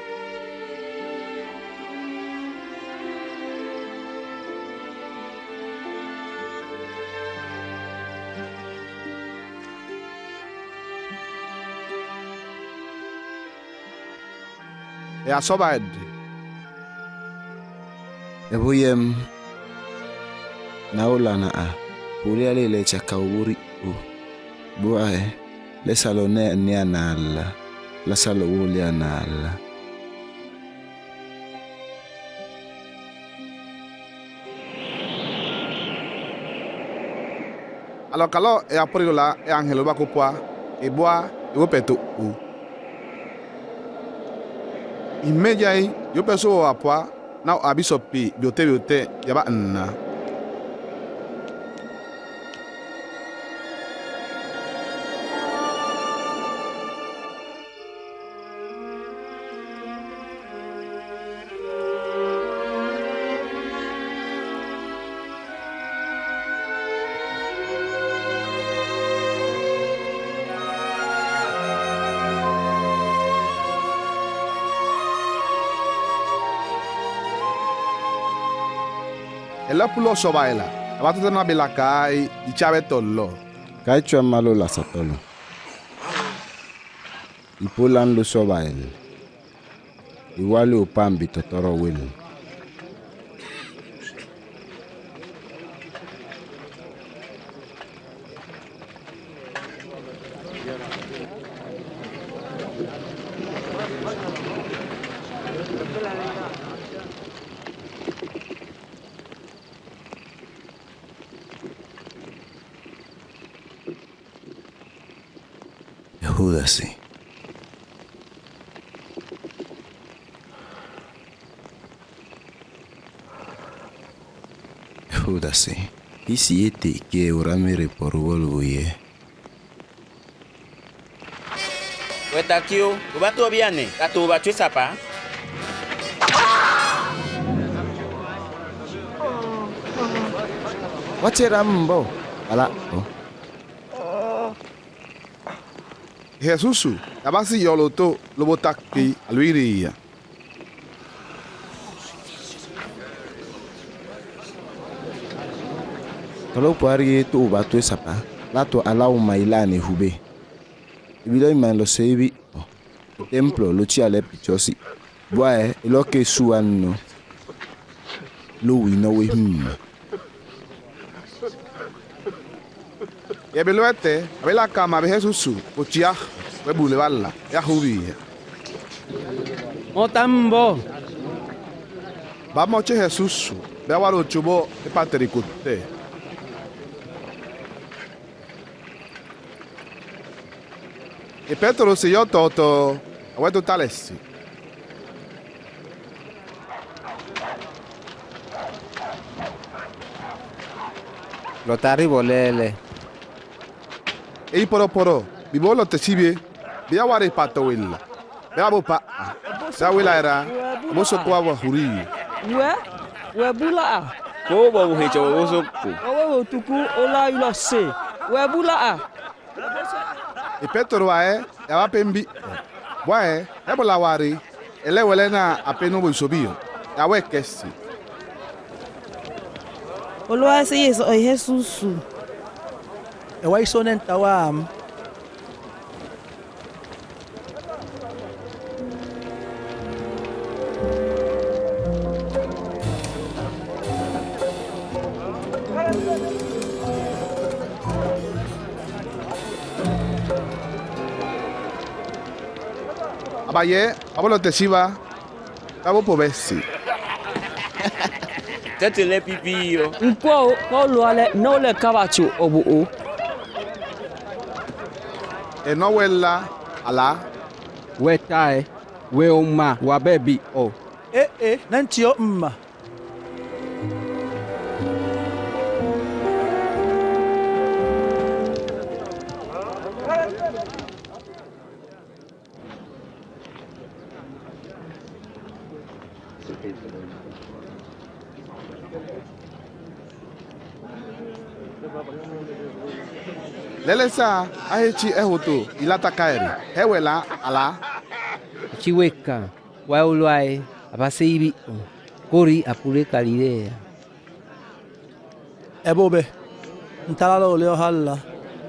E a soba ed. Ebuyem naula na a. Pulia lele chakauburi u. Buae le salone ni anala. La salo uli anala. Alors kalau e apori la e angelo ba kopwa e boa e wopeto u. Imediai yo peso apwa na abisopi biote biote yaba nna. El pulo sobaela, abatu na belakai, di chave tolo. Kai chua malo la satolo. Ipulan lo sobael. Igual upambi totoro will. Judasi. Judasi. Isi eti que uramere por volvuye. Wetakio, ubatu biane, atu batu sapa. Wacherambo. Ala. Oh. Jesús, abasi yoloto lobotaki aluiria. Kalau pari tu batu sapa, lato alau mailane hube. Ibilo iman lo sebi, o templo lo ci ale pichosi. Boae lo ke suanno. Lo wino we him. E beloete, abela kama be Jesús, o chia, we bulevalla, ya hubia. Motambo. Vamos che Jesús, be awalo chubo e patericote. E Petro si yo toto, aweto talesi. Lotari bolele. E poro poro, bibolo te sibie, bia wari pato willa. Bia bo pa. Sa willa era, mo so kwa wa huri. We, we bula a. Ko bo he cho bo so ko. O tuku ola ilo se. We bula a. E Petro wae, ya wa pembi. Wae, e bola wari, ele wele na apeno bo sobio. Ya we kesi. Oloa se yeso o Jesus. E wai sonen tawam. Abaye, abolo te siba. Tabo po besi. Tete le pipi yo. Nko ko lo ale no le kabachu obu o. E no wella ala. We tae, we oma, wa bebi o. Eh eh, nantio mma. Lelesa ahechi ehoto ilata kaeri. Hewela ala. Chiweka. Waulwai. Abaseibi. Kori apure Galilea. Ebobe. Ntalalo leo halla.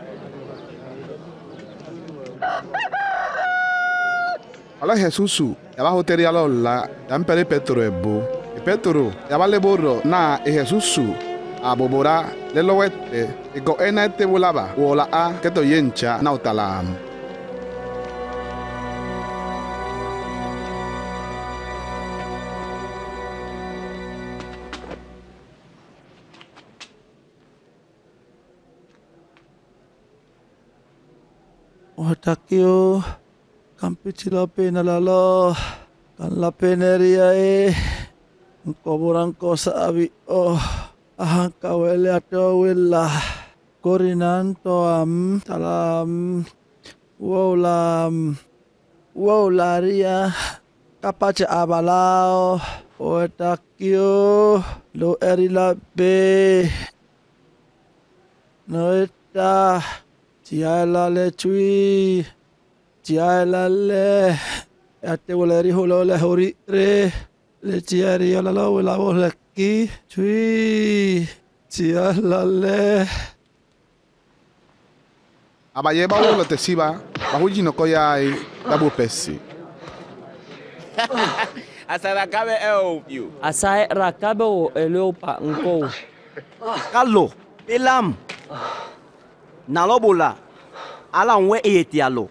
Ala Jesusu. Yaba hoteri alo la. Yampere Petro ebo. E Petro. Yaba leboro na e Jesusu. Abobora lelowete. Ego ena ete volaba. Wola a keto yencha na utalam. Otakio Campicila pena lalo kan la peneria e koboran cosa abi oh ahan kawele ato willa korinanto am talam wolam wolaria kapace abalao otakio lo erila be noeta Tiala le chui, tiala le, ate woleri holo le hori re, le tiari ala la wala wala ki, chui, tiala le. Abaye ba wolo tesiba, ba huji no koya ai dabu pesi. Asa rakabe e you. Asa rakabe o eleopa nko. Kalo, elam. Nalobola, ala nwe eyetialo.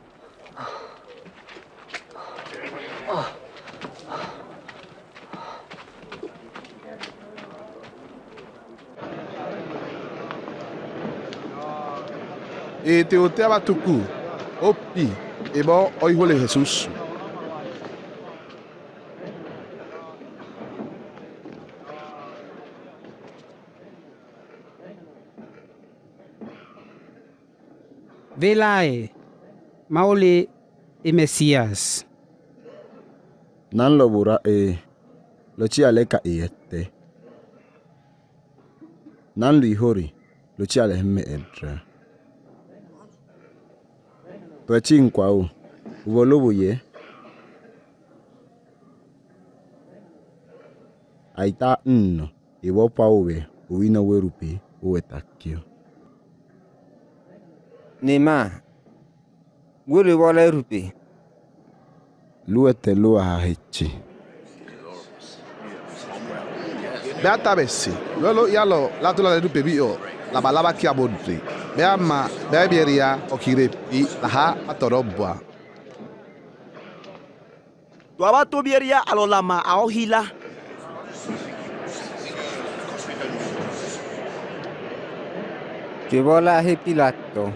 E te o te abatuku, opi, ebo oihole Jesus. Velae, Maole e Messias. Nan lobura e lo chi aleka iete. Nan lui hori lo chi ale hemme edra. Tuachi nkwao, uvolobu ye. Aita nno, iwo pa uwe, uwina werupi, uwe takio. Nema, wuri wala rupi. Luete lua hahichi. Beata besi, lolo yalo latula le rupe bio, la balaba ki abodri. Beama, beaberia okirepi, laha atorobwa. Tuaba tobieria alolama aohila. Kibola he Pilato.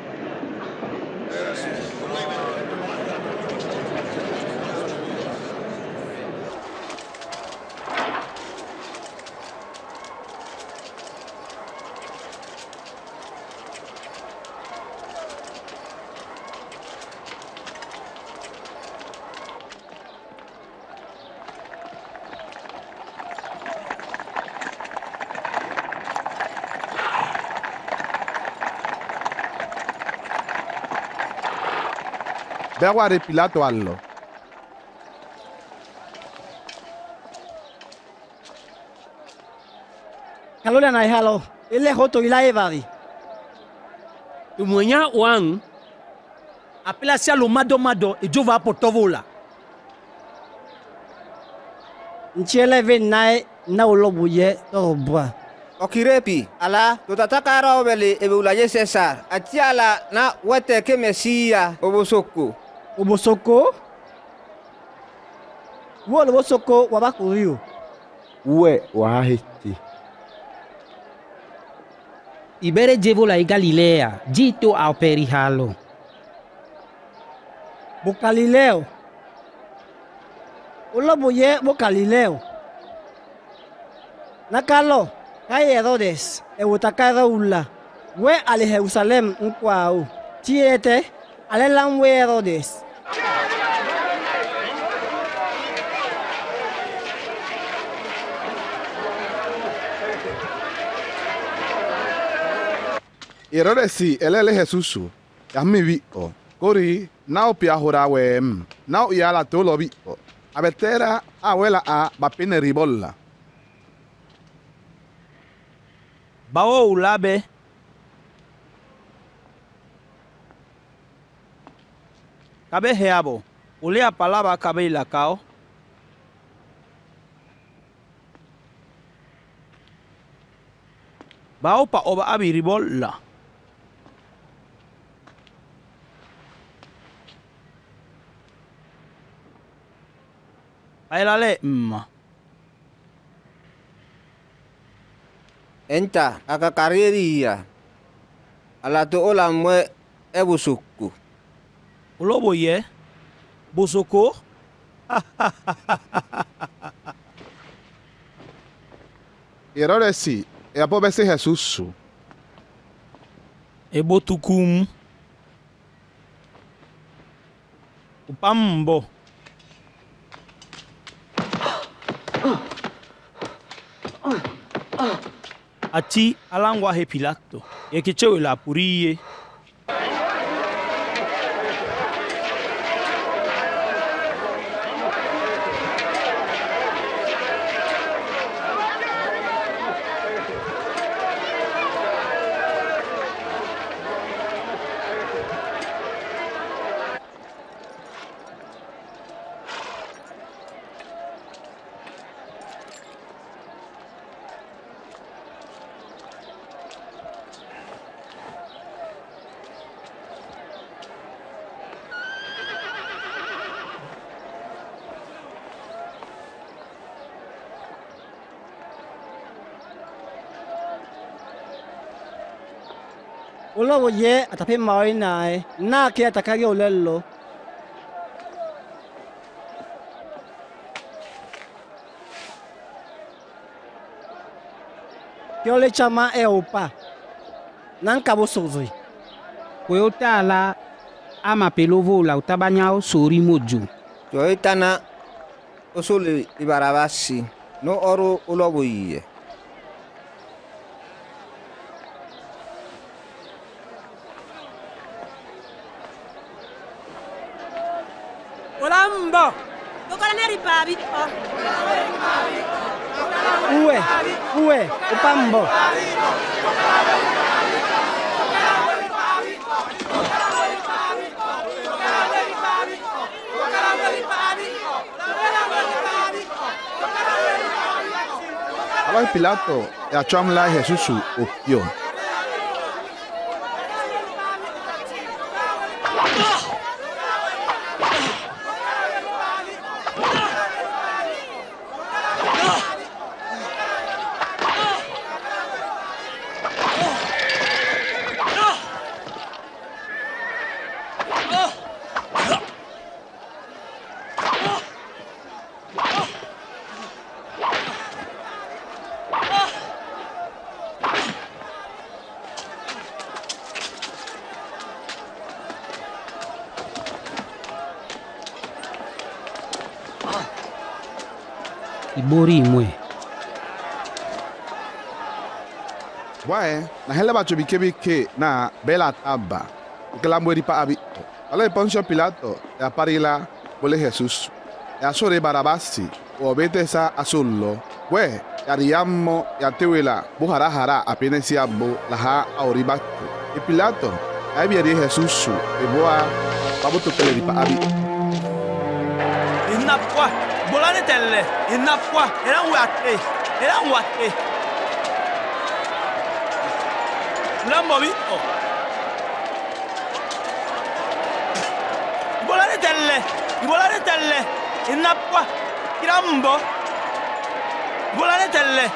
Beware Pilato allo. Kalole na ihalo, ile hoto ila evadi. Umwenya wang apela sia lo mado mado e jova potovola. Nchiele ve nae na olobuye torobwa. Okirepi, ala, tutataka rao beli ebe ulaye Cesar. Atiala na wete ke Mesia obosoko. Obosoko? Wo obosoko wabakurio. Uwe wahahiti. Ibere jevola e Galilea, dito ao perihalo. Bo Galileo. Olobuye bo Galileo. Nakalo. Kai Herodes, e utakara ula. We ale Jerusalem nkwao. Tiete, ale lamwe Herodes. Herodes si elele Jesus ya mivi o. Kori nao pia hora wem. Nao ya la tolo bi o. Abetera awela a bapene ribolla. Bawo ulabe. Kabe heabo. Ulea palaba kabe ilakao. Bao pa oba abi ribolla. Ailale mma. Enta akakariria. Alato ola mwe ebusuku. Ulobo ye. Bosoko. Herodes si e apobese Jesus. Ebotukum. Upambo. Ati alangwa he Pilato. Yekichewe la puriye. Ulobo ye atape maoi nae. Na ke atakage olelo. Kiole chama e opa. Nanka bosozoi. Kwe otala ama pelovo la utabanyao sori moju. Yo itana osole ibarabasi. No oro ulobo ye. Olambo. Kokola neri pabi. Uwe, uwe, upambo. Aba Pilato ya chamla Jesus opio. Ibori mwe. Bwae na hele bacho bikebike na bela taba. Ukela mweri pa abi. Ala Poncio Pilato ya parila bole Jesus. Ya sore barabasi o bete sa asullo. Bwe ya riammo ya tewela buhara hara apene siabo laha auribatu. E Pilato ya bieri Jesus e boa babuto kele pa abi. Inapwa bolane telle. Inapwa era wate. Era wate. Lambo vito. Volare telle, volare telle. Inappa, kirambo. Volare telle.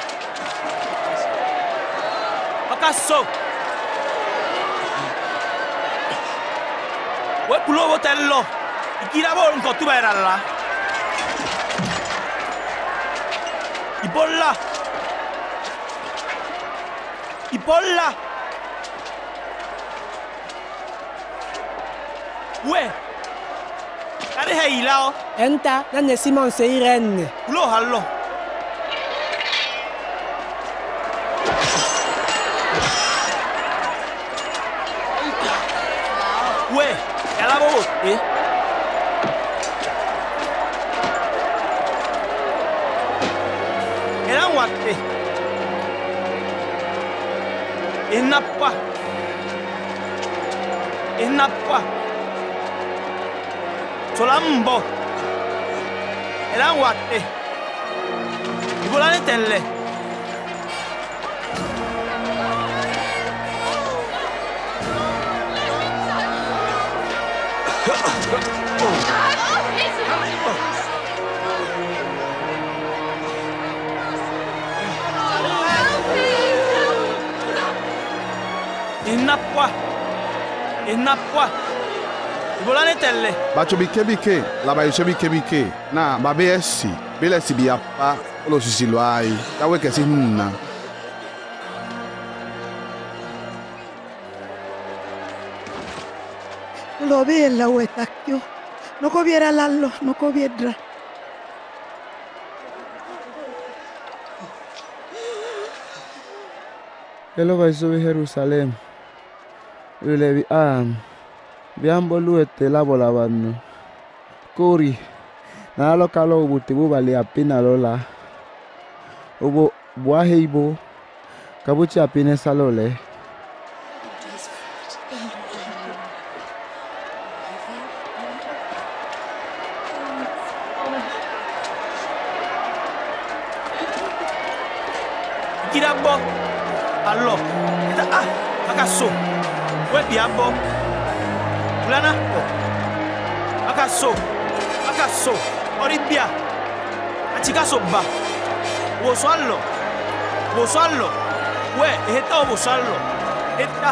Akasso. We pulovo tello. Ikirabo in kotubera là. Ipolla. Ipolla. Ouais. Allez, hey, là. Enta, nane Simon se irene. Lo, hallo. bote. Era wate. Enapa. Enapa. Solambo. Era wate. Ibolane tenle. Enapa. Enapa. Ibolane telle. Bacho bike bike, la ba yose bike bike. Na ba be esi, be le si bi apa, lo sisi lo ai. Ta we ke si hunna. Lo bella uetacchio. No coviera lallo, no coviedra. Hello vai so Jerusalem. Ile bi am. Biambo luete la bola vanno. Kori. Na lo kalo ubuti bubali apina lola. Obo buahe ibo. Kabuchi apine salole. Kirabo. Allo. Ah, akaso. We biabo. Ulana. Akaso. Akaso. Oribia. Achikaso ba. Wosalo. Wosalo. We, eta wosalo. Eta.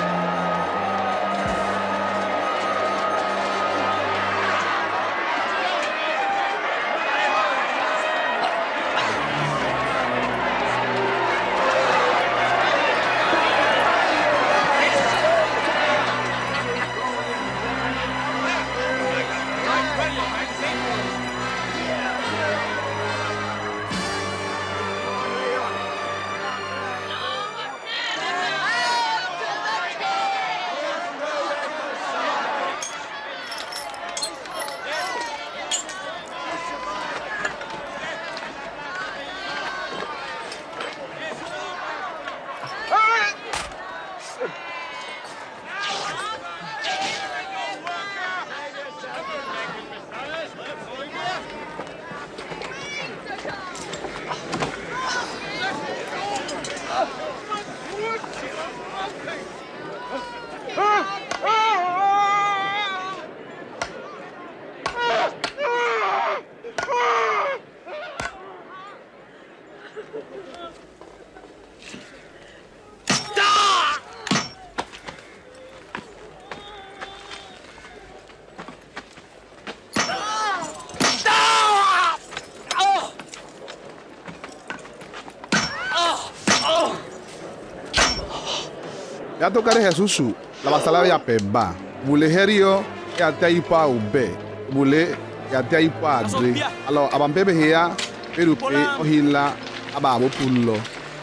Ya tokare Jesusu, la basala ya peba. Bule herio ya te ipa ube. Bule ya te ipa adre. Alors abambebe hea perupe ohila ababo pullo.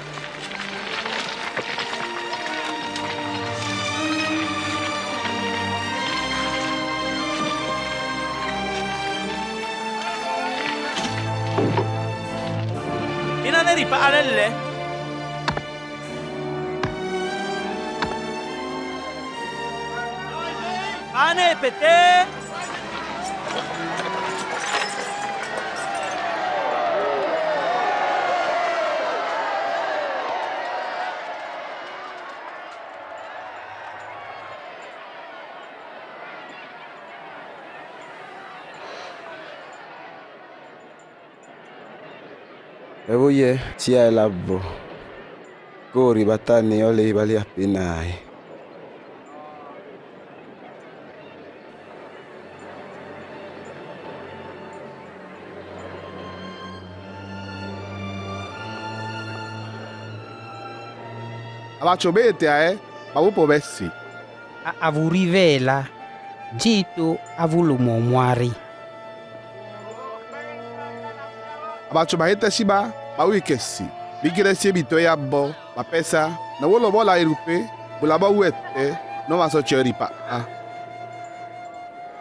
Ina neri pa alelle. Ane pete. Ebuye tia elabo. Kori batani ole ibali apinai. Abachobete ae, babupo besi. Avurivela, jito avulumo mwari. Abachobahete shiba, bawikesi. Bigire sebi toya bo, bapesa, na wolo bola erupe, bulaba uete, no maso cheripa.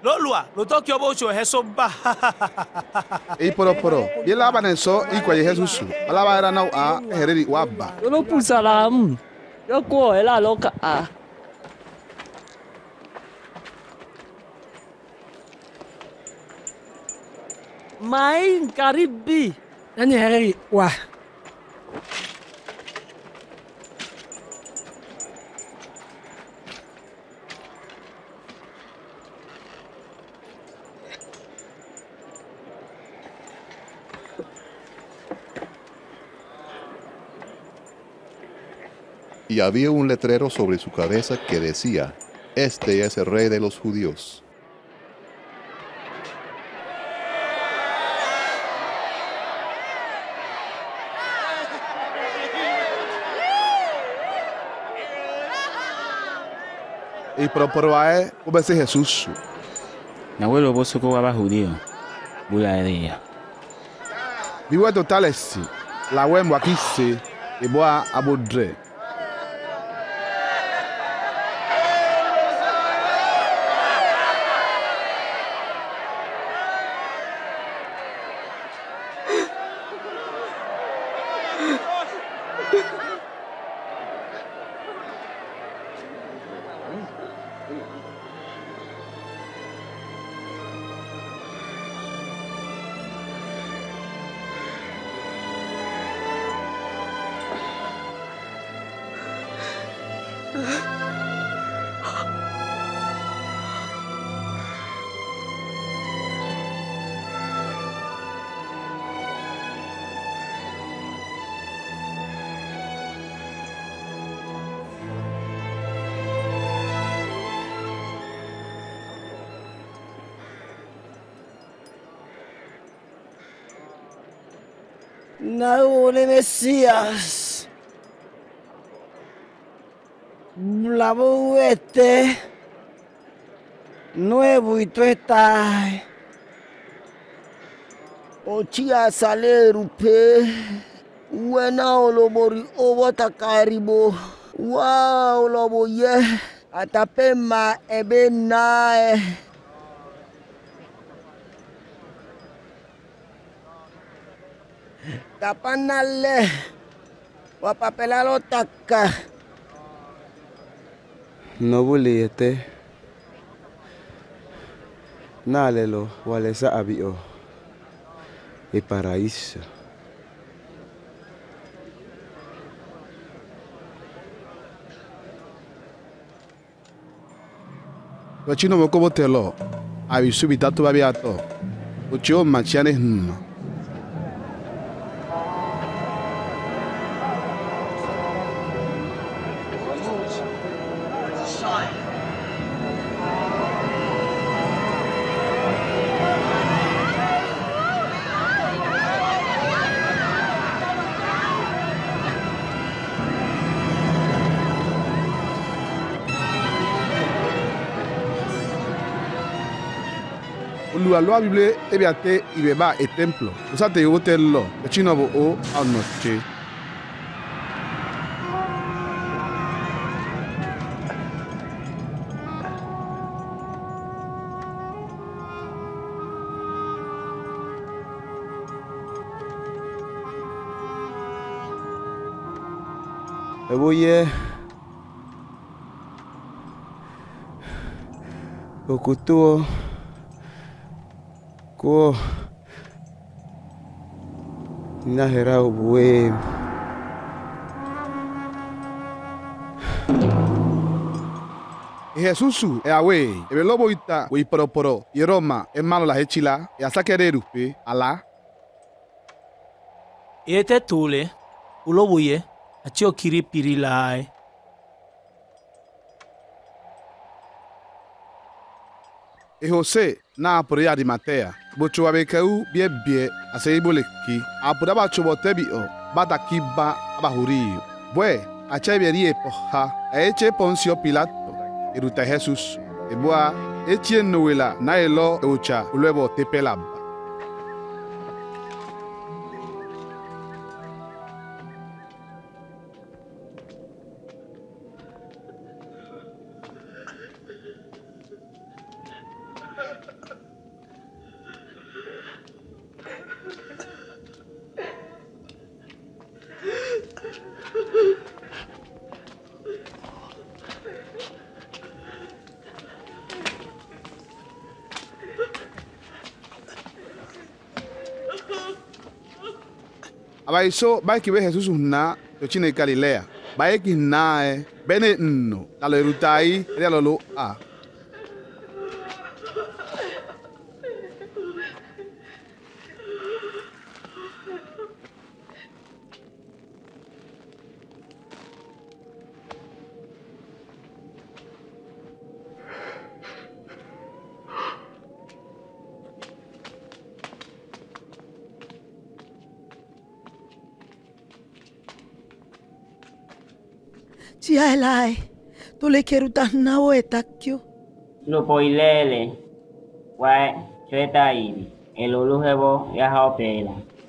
Lo lua, lo tokyo bocho heso ba. E poro poro. Ye la baneso i kwa Jesus. Ala ba era na a hereri waba. Lo pusalam. Yo ko ela loka a. Main karibi. Nani hereri wa. Y había un letrero sobre su cabeza que decía, este es el rey de los judíos. Y propone obese Jesús. Nahuelo boso ko waba judío. Bula edia. Biwa totales. La wembo akise e boa abodre. Naone Mesías. La buete. Nuevo y tú estás. Ochia sale rupe. Wena olomori owata karibo. Wa oloboye. Atapema ebe nae. Tapanale. Wapapelalo taka. No bulete. Nalelo walesa abio. E paraíso. Wachino mokobo telo. Abisubita tu babiato. Uchio machiane hno. Lua lua Bible ebiate ibeba e templo. Usate hotel lo. Chino bo o anoche. Eboye. Okutuo. Ko nahera obwe Jesusu e awe e lobo ita we poroporo e Roma e malo la hechila e asakere rupe ala Ete tule ulobuye achio kiri piri lai E Jose na apure Arimatea. Bocho abekeu bie bie aseibuleki. Apura bacho botebio bata kiba abahuri. Bue acheberie poha. Eche Poncio Pilato. Eruta Jesus. Eboa echien noela na elo eucha ulebo tepelab. Abaiso ba ki be Jesus na to chine Galilea. Ba ki nae bene no la lo rutai ria lo a. Tia elai, to le keruta na o etakio. Lo poilele, wai, cheta ibi, eloluhebo ya haopela.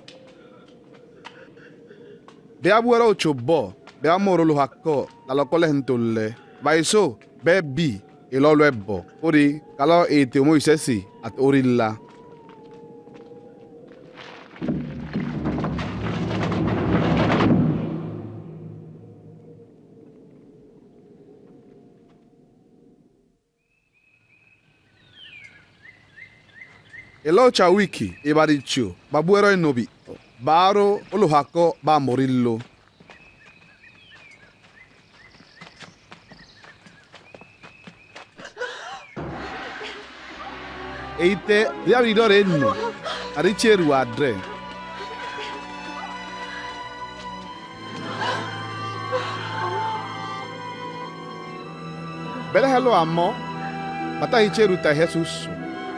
Be abuera ochobo, be amoro lo hako, la lokole hentolle. Baiso, be bi, elolo ebo. Ori, kalo ete Moisesi at orilla. Elo cha wiki ibaricho babuero enobi baro olohako ba morillo. Eite riabidore enno aricheru adre. Bele hello amo bata hicheru ta Jesus.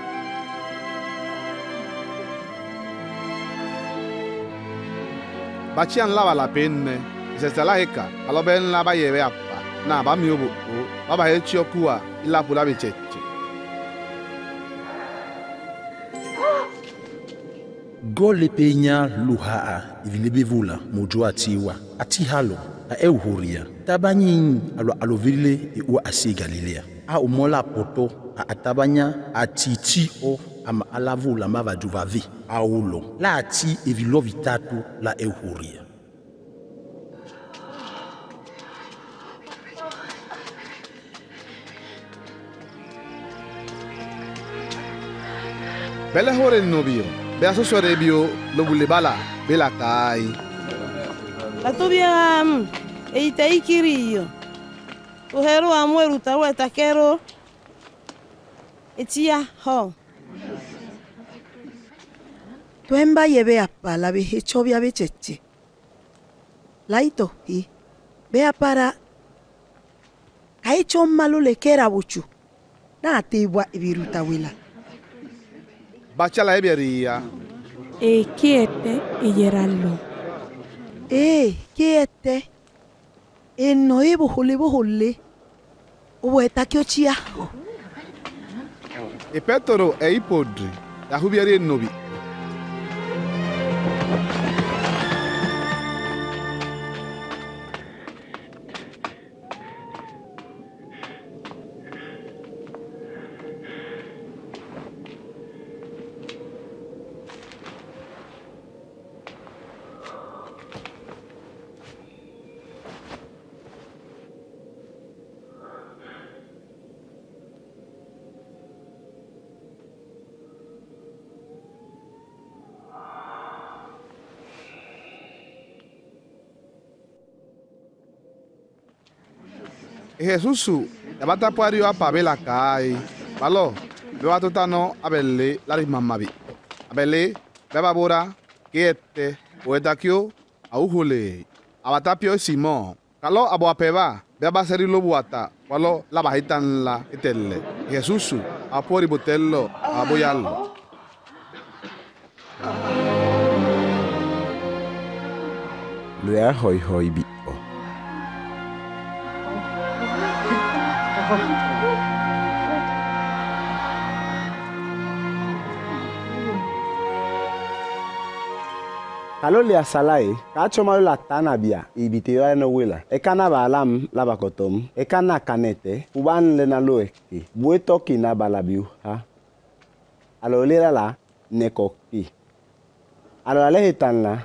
Bachian lava la penne, se sta la eka, alo ben la ba yeve apa. Na ba mi obo, ba ba he chiokua, ila pula bicheche. Gole penya luhaa, ivilebe vula, mojo atiwa, ati halo, a euhuria. Tabanyin alo alovile e ua asi Galilea. A umola poto, a atabanya, a titi o, ama alavula mava juvavi, a ulo. La ati evilovi tatu la euhuria. Bele hore novio, be asoso rebio, lo bulebala, bela kai. La tobia am, e itai kirio. O hero amweru tawe takero. Etia ho. Tuemba yebe apa la behecho bia becheche. Laito hi. Bea para. Kaicho malu le kera buchu. Na tibwa ibiruta wila. Bachala eberia. E kiete e yerallo. E kiete. E no ebo hole bo hole. O eta kiochia. E petoro e ipodri. Ya hubiari nobi. Jesusu, yabata puario apa bela kai. Balo, beba totano abele laris mamabi. Abele, beba bora, kiete, oetakio, auhule. Abatapio Simon. Kalo abo apeba, beba seri lobuata. Balo la bajitan la itelle. Jesusu, apori botello, aboyalo. Lea hoi hoi bi. Kalo le asalae, ka choma la tanabia, ibitiwa no wila. E kana balam la bakotom, e kana kanete, uban le na loeki. Bueto kina balabiu, ha. Alo lera la nekoki. Alo la lehitan la.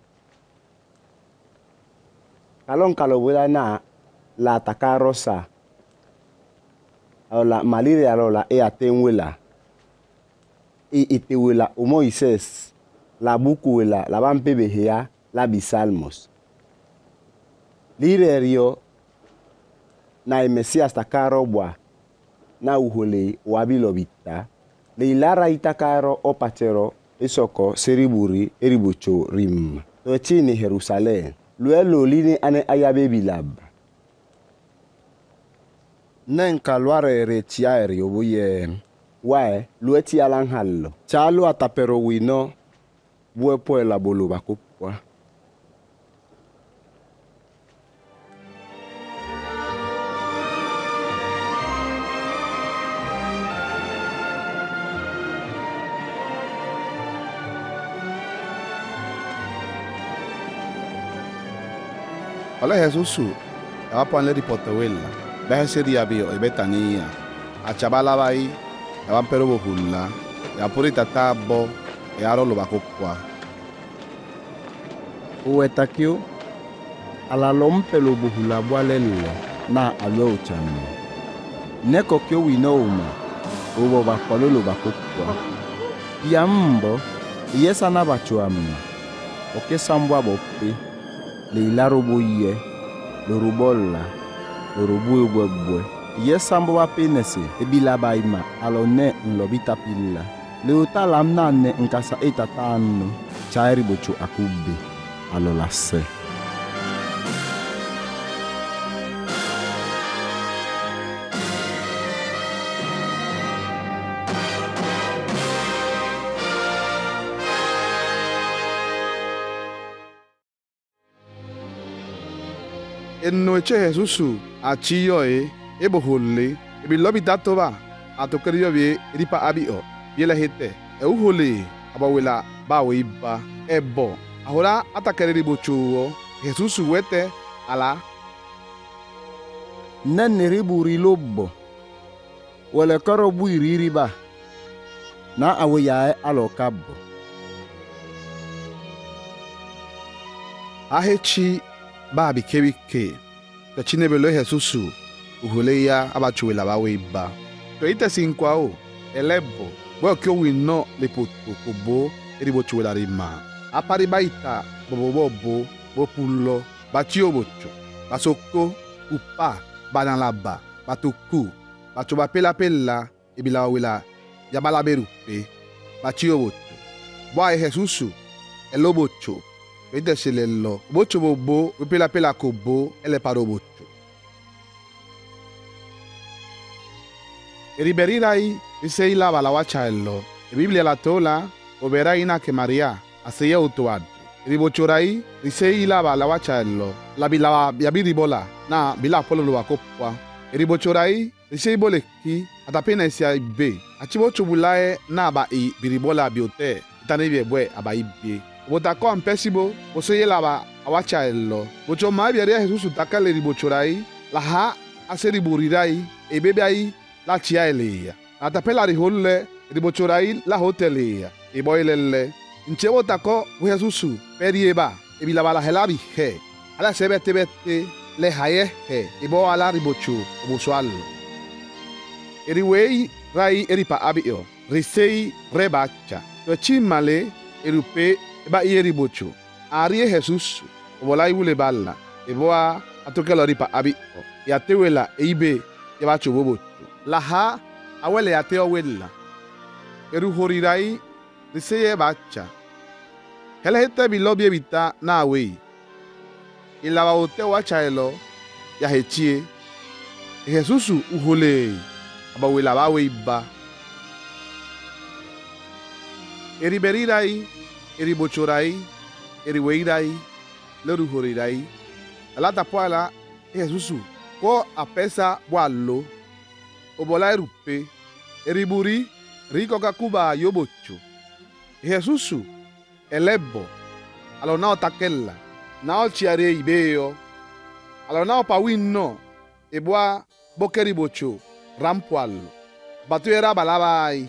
Kalon kalo wila na la takarosa. Alo la malire alo la e aten wila. I ite wila u Moises. La buku wila la bampe behea la bisalmos. Lire rio na Mesias takaro bwa na uhole wabilobita le ilara itakaro opatero isoko seriburi eribucho rim to chini Jerusalem luelo lini ane ayabe bilab nen kalware retia eri obuye wae lueti alanhallo chalo atapero wino buepo la boluba kupwa. Hola Jesús, ya va a ponerle ripotewela. Deje ese día bio y Betania. A chabala va ahí, ya va a pero bojula. Ya por esta tabo, ya ahora lo va a copar. Uetakio, a la lompe lo bojula boalele, na alo chamo. Neko kyo winoma, ubo bakolo lo va a copar. Yambo, y esa nabachuama. O que sambwa bope. Le ilaro boye, le rubola, le rubu bwebwe. Ye sambo wa penese, e bilaba ima, alone nlobita pilla. Le utalam nane nkasa etatano, chairi bochu akube, alolase. En noche Jesús a chio e ebo hole e bi lobi datoba a to keriyo bi ripa abio bi la hete e u hole abawela bawe iba ebo ahora atakere ribochuo Jesús wete ala nan riburi lobo wala karobu iririba na awaya alokabo ahechi ba bikebi ke to chinebelo Jesús uhole ya abachuela bawe iba to ite sinkwa o elebo bo kyo wino le poto kobo eribochuela rima apari baita bobobo bopulo batio bocho basoko upa banalaba batuku bachoba pela pela ebila wela yabala berupe batio bocho boa Jesús elobocho ite selelo bocho bobo pela pela kobo ele paro bocho eriberirai isei la balawachaelo e Biblia la tola oberai na que Maria aseya utuad ribochorai isei la balawachaelo la bila yabiribola na bila polo lo akopwa ribochorai isei boleki atapena isia ibe achibocho bulae na ba i biribola biote tanebe bwe abaibe botako ampesibo oseye la ba awachaelo bocho mabiaria Jesús takale ribochorai la ha aseriburirai e bebe ai la chia eleya atapela riholle ribochorai la hotelia e boilele nchebo tako Jesús perieba e bilaba la helabi he ala sebete bete le haye he e bo ala ribochu obusual eriwei rai eripa abio risei rebacha to chimale erupe ba yeribochu ari Jesús obolai wule balla e boa atokelo ripa abio ya tewela eibe ya bacho bobo la ha awele ate owela eru horirai riseye bacha hele hete bilobi ebita na we ilaba ote wachaelo ya hechie Jesús uhole abawela bawe iba eriberirai eribochorai eriweirai leru horirai alata poala Jesús ko apesa bwalo obola erupe eriburi riko kakuba yobocho Jesús elebo alonao takela nao chiare ibeo alonao pawino ebwa bokeribocho rampualo batu era balabai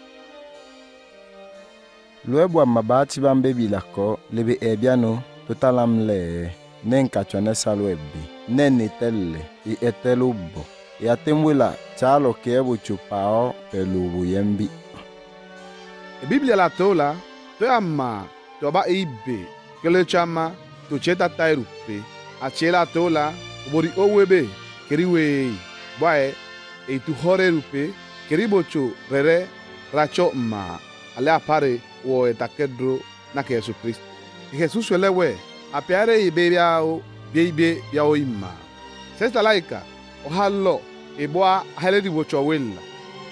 luebwa mabati bambebi lako lebe ebiano totalam le nenka chwane salwebi nene telle i etelubo ya temwela chalo kebo chupao pelubu yembi e Biblia la tola to amma to ba ibe kele chama to cheta tairupe achela tola bori owebe keriwe bae e tu hore rupe keribocho rere racho ma ale apare wo etakedro na ke Jesus Christ Jesus welewe apiare ibebia o beibe bia o imma sesta laika o hallo e boa hele di bocho wella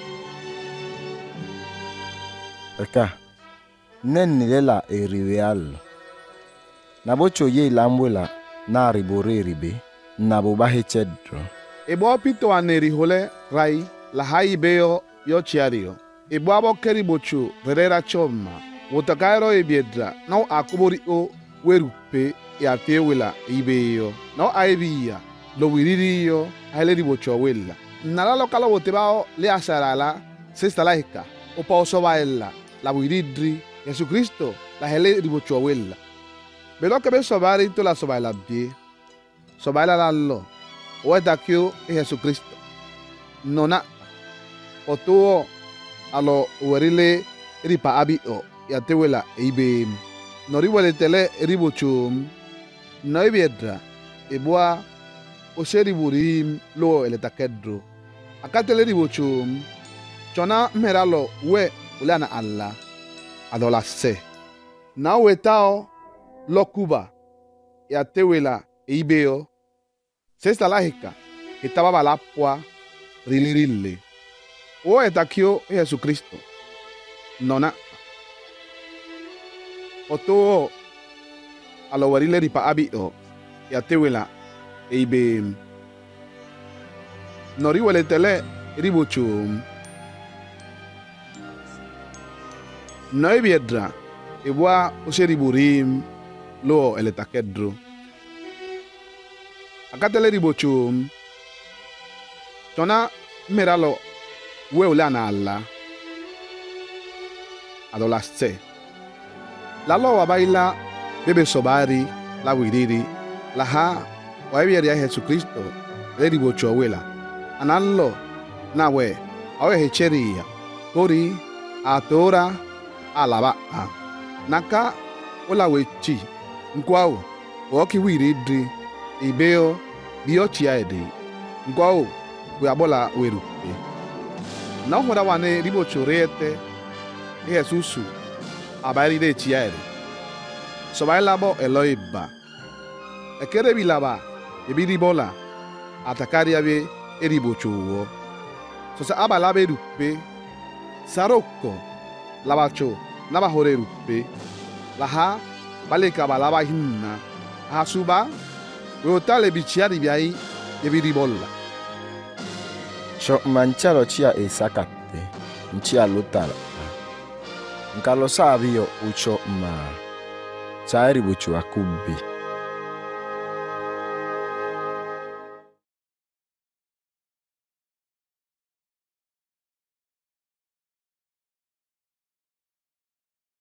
Eka nen nilela eriweal na bocho ye lambwela na ribore ribe na boba hechedro ebo pito aneri hole rai la hai beo yo chiario ebo abo keri bocho rerera choma wotakairo ebiedra na akubori o werupe ya tewela ibeyo na aibia lo wiririyo hele di bocho wella nala lokala wotebao le asarala sesta laika o pauso baella la wiridri Jesucristo la hele di bocho wella Pero que me sobari to la sobaila bie. Sobaila la lo. O etakio e Jesucristo. Nona. O tuo alo uerile ripa abi o. Ya tewela ibe. Noriwele tele ribochum. No ibiedra. Eboa. O sheriburim lo ele takedro. Akatele ribochum. Chona meralo we ulana Allah. Adola se. Na wetao. Lokuba ya tewela ibeo sesta lahika estaba balapua rilirille o etakio Jesucristo nona oto alo warile ripa abio ya tewela ibe nori wele tele ribochum no ibiedra ebwa oseriburim lo ele takedro akatele ribochum tona meralo we ulana alla adolaste la lo wabaila bebe sobari la wiriri la ha waibiria Jesucristo le ribocho wela anallo nawe awe hecheria kori atora alaba naka ola wechi nkwao oki wiri dri ibeo biochi aide nkwao we abola weru na hoda wane ribo chorete Jesusu abari de chiaire so baila bo eloiba ekere bilaba ebiri bola atakari abe eribo chuwo so sa abala be rupe saroko labacho naba hore rupe laha baleka balaba hinna hasuba wotale bichiari biai ebiri bolla Sho manchalo chia esakate nchia lotala nkalo sabio ucho ma chairi buchu akubi